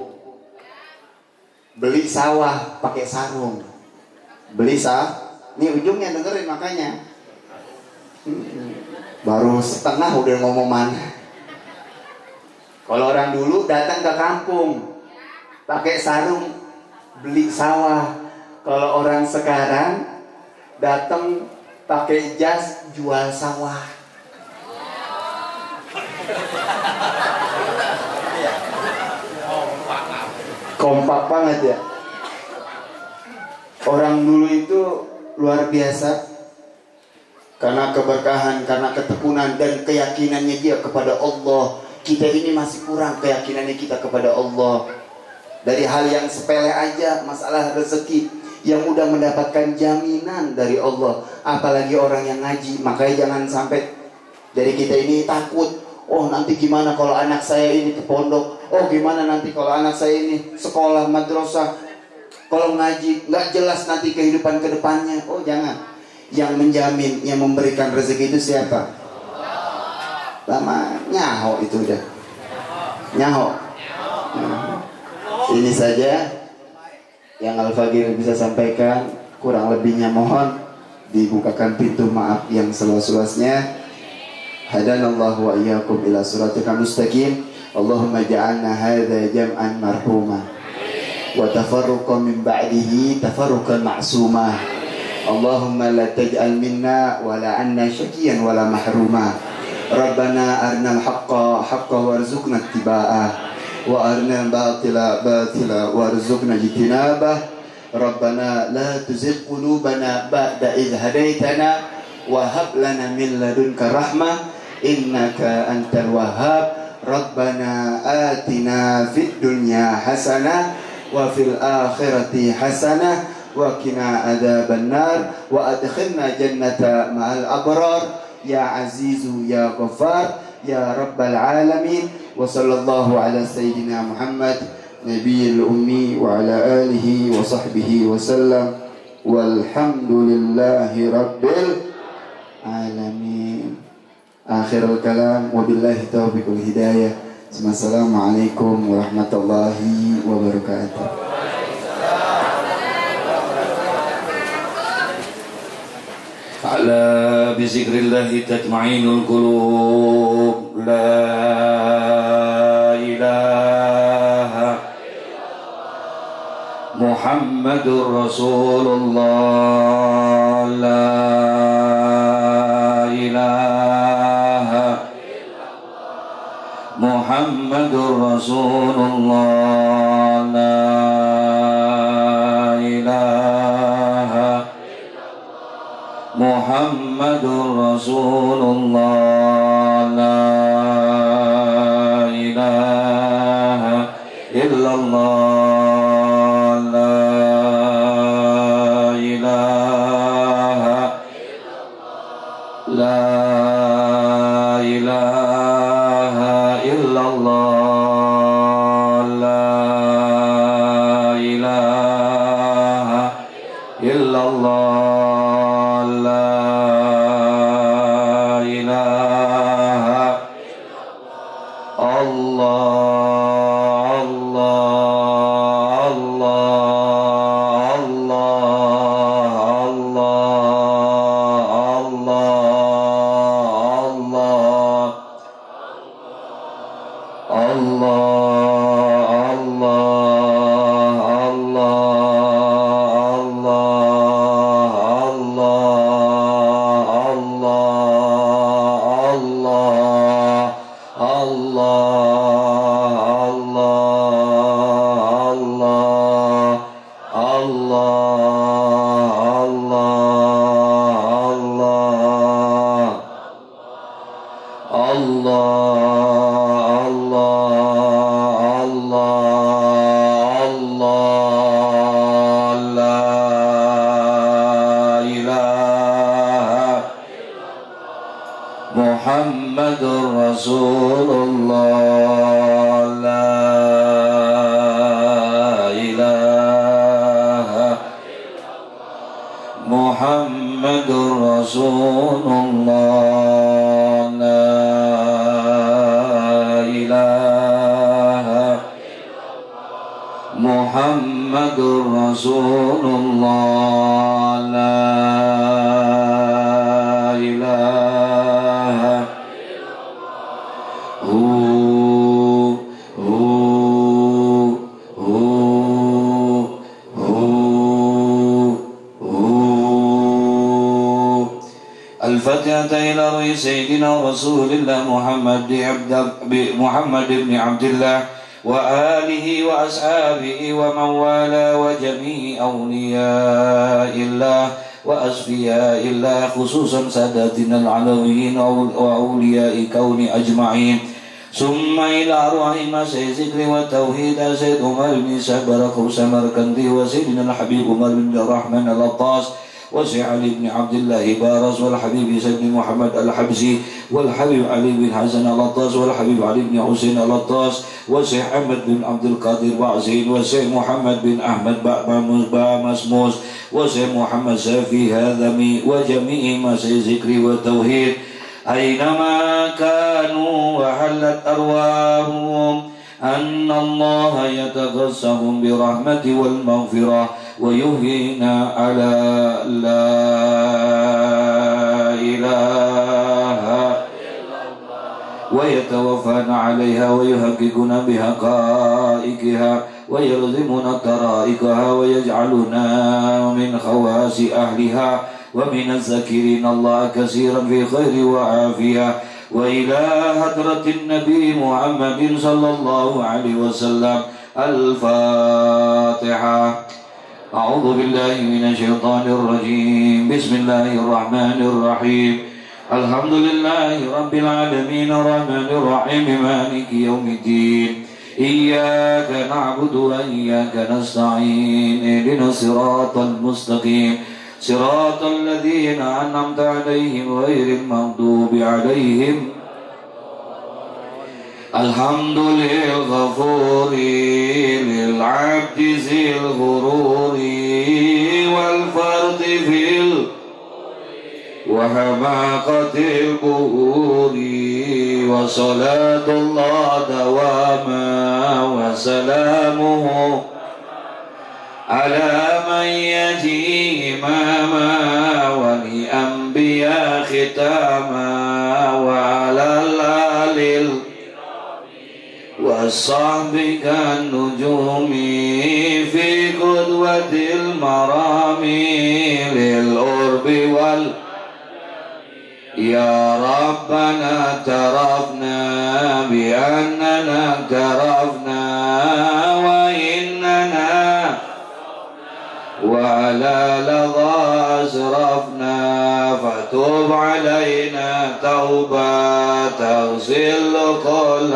beli sawah pakai sarung, beli ini ujungnya dengerin makanya. Baru setengah udah ngomong mana. Kalau orang dulu datang ke kampung pakai sarung beli sawah. Kalau orang sekarang datang pakai jas jual sawah. Kompak banget ya. Orang dulu itu luar biasa karena keberkahan, karena ketekunan dan keyakinannya dia kepada Allah. Kita ini masih kurang keyakinannya kita kepada Allah. Dari hal yang sepele aja, masalah rezeki yang udah mendapatkan jaminan dari Allah, apalagi orang yang ngaji. Makanya jangan sampai dari kita ini takut, oh nanti gimana kalau anak saya ini ke pondok, oh gimana nanti kalau anak saya ini sekolah madrasah, kalau ngaji nggak jelas nanti kehidupan kedepannya. Oh jangan. Yang menjamin, yang memberikan rezeki itu siapa? Lama nyaho itu udah. Nyaho. Ini saja yang Al-Faqir bisa sampaikan. Kurang lebihnya mohon dibukakan pintu maaf yang seluas-luasnya. Hadanallahu wa iyyakum ila siratal mustaqim. Allahumma ja'alna hadza jam'an marhuma wa tafarruqan min ba'dihi tafarruqan ma'suma. Allahumma la taj'al minna wa la 'anna syaqiyan wa la mahruma. Rabbana arnal haqqa haqqan warzuqna ittiba'ah wa arnal batila batila warzuqna ijtinabah. Rabbana la tuzigh qulubana ba'da idh hadaitana wa hab lana min ladunka rahmah innaka antal wahhab. Rabbana atina fid dunya hasanah wa fil akhirati hasanah wa qina adzaban nar wa adkhilna jannata ma'al abrar ya azizu ya ghaffar ya rabbal alamin. Wa sallallahu ala sayyidina Muhammad nabiyil ummi wa ala alihi wa sahbihi wa sallam walhamdulillahi rabbil alamin. Akhirul kalam wabillahi taufiq wal hidayah. Assalamualaikum warahmatullahi wabarakatuh. Ala bizikrillahi tatma'innul qulub. La ilaha Muhammadur Rasulullah. La ilaha Muhammadur Rasulullah. La ilaha Muhammadur Rasulullah. La ilaha illallah. La ilaha La ilaha illallah. La ilaha illallah. Muhammadur Rasulullah. La ilaha Muhammadur Rasulullah. La ilaha Muhammadur Rasulullah. La ilaha الفاتحة إلى روح سيدنا رسول الله محمد بن عبد الله وآله وأصحابه ومن والاه وجميع أولياء الله وأصفياء الله خصوصا ساداتنا العلويين وأولياء كون أجمعين ثم إلى أرواح مسيح ذكر والتوحيد سيد عمر بن سبرق سمرقندي وسيدنا الحبيب عمر بن الرحمن العطاس وسيد علي بن عبد الله بارس والحبيب سيد محمد الحبسي والحبيب علي بن حسن العطاس والحبيب علي بن حسين العطاس وسيد أحمد بن عبد القادر بعزين وسيد محمد بن أحمد مسموس وسيد محمد سافي هذمي وجميع مسيح ذكر والتوحيد أينما كانوا وحلت أرواحهم أن الله يتغسهم برحمة والمغفرة ويهينا على لا إله إلا الله ويتوفانا عليها ويحققنا بحقائقها ويلزمنا طرائقها ويجعلنا من خواص أهلها ومن الذاكرين الله كثيرا في خير وعافية وإلى حضرة النبي محمد صلى الله عليه وسلم الفاتحة. أعوذ بالله من الشيطان الرجيم بسم الله الرحمن الرحيم الحمد لله رب العالمين الرحمن الرحيم مالك يوم الدين إياك نعبد وإياك نستعين اهدنا الصراط المستقيم صراط الذين أنعمت عليهم غير المغضوب عليهم الحمد للغفور للعبد ذي الغرور والفرد في وحماقة البهور وصلاة الله دواما وسلامه على من يأتي إماما ولأنبياء ختاما وعلى الآل والصحب كالنجوم في قدوة المرام للقرب يا ربنا اعترفنا بأننا اعترفنا وإننا وعلى لظى أسرفنا فتوب علينا توبة تغسل كل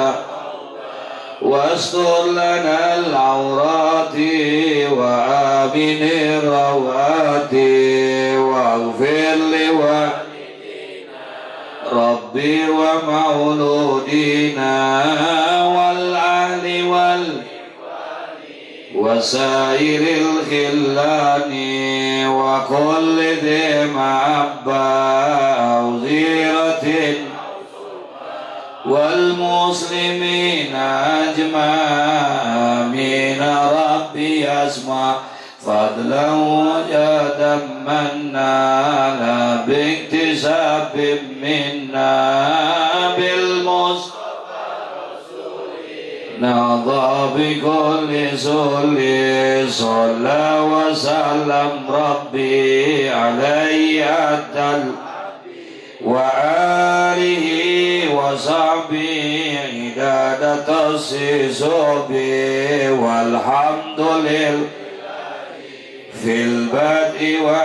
واستر لنا العورات وآمن الروات واغفر لوالدينا ربي ومولودينا والأهل وسائر الخلان وكل ذي محبة أو زيرة والمسلمين أجمعين ربي أسمع فضلا وجدا منا باكتساب منا بالمصطفى نضى بكل سل صلى وسلم ربي عليه الدل وآله وصحبه عدادة السيسوب والحمد لله في البدء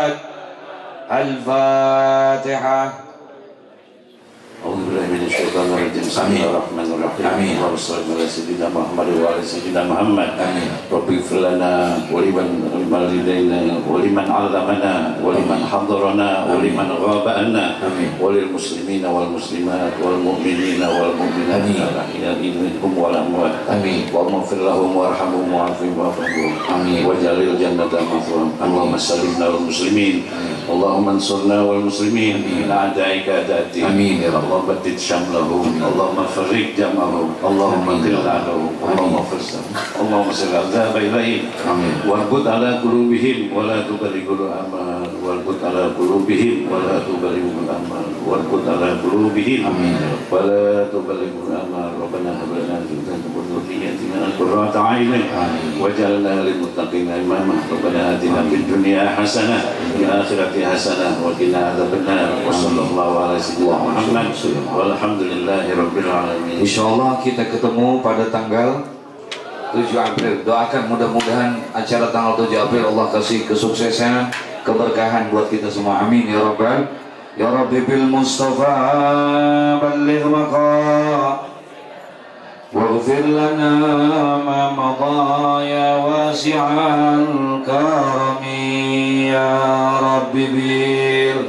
والفاتحة. أعوذ بالله من الشيطان الرجيم بسم الله الرحمن الرحيم اللهم صل على سيدنا محمد وعلى سيدنا محمد ربي اغفر لنا ولمن والدينا ولمن علمنا ولمن حضرنا ولمن غاب عنا وللمسلمين والمسلمات والمؤمنين والمؤمنات الأحياء منهم والأموات اللهم اغفر لهم وارحمهم وعافهم واعف عنهم واجعل الجنة مثواهم اللهم سلمنا والمسلمين اللهم انصرنا والمسلمين من أعدائك أعداء الدين اللهم بدد شملهم اللهم فرق جمعهم اللهم انقل عنهم اللهم فرسهم اللهم صل العذاب إليهم واربط على قلوبهم ولا تبلغ الأمل واربط على قلوبهم ولا تبلغ الأمل واربط على قلوبهم ولا تبلغ الأمل ربنا هب لنا ذريتنا قرة أعين واجعلنا للمتقين إماما ربنا آتنا في الدنيا حسنة في الآخرة حسنة وقنا عذاب النار. وصلى الله على سيدنا Muhammad walhamdulillahi rabbil alamin. Insyaallah kita ketemu pada tanggal 7 April. Doakan mudah-mudahan acara tanggal 7 April Allah kasih kesuksesan, keberkahan buat kita semua. Amin ya rabbal ya rabbi bil mustafa balligh maqa waghfir lana ma madha ya wasi'al karami ya rabbi bil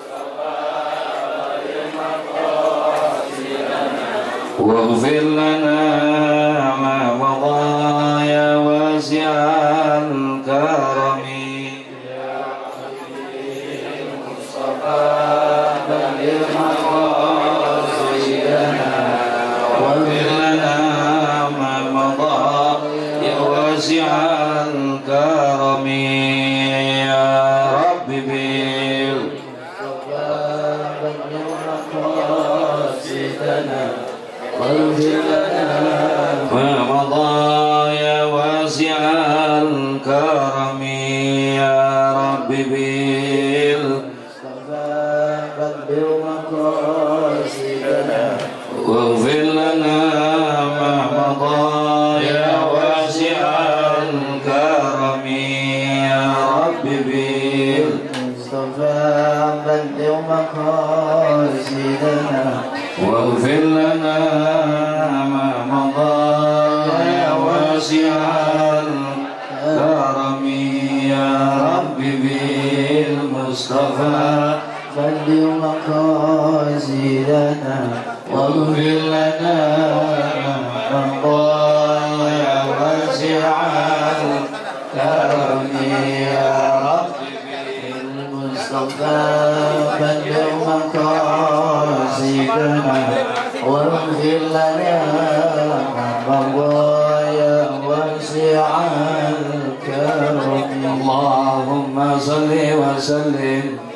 waghfir lana ma madha ya wasi'al karami ya rabbi bil mustafa balligh maqasidana waghfir lana ma madha ya wasi'al karami ya rabbi bil mustafa balligh maqasidana واغفر لنا ما مضى يا واسع الكرم يا رب بالمصطفى بلغ مقاصدنا واغفر لنا ما مضى يا واسع الكرم يا رب بالمصطفى بلغ مقاصدنا واغفر لنا ما مضى يا واسع الكرم يا رب بالمصطفى بلغ مقاصدنا واغفر لنا ما مضى يا واسع الكرم يا رب بالمصطفى بلغ مقاصدنا واغفر لنا ما مضى يا واسع الكرم. اللهم صل وسلم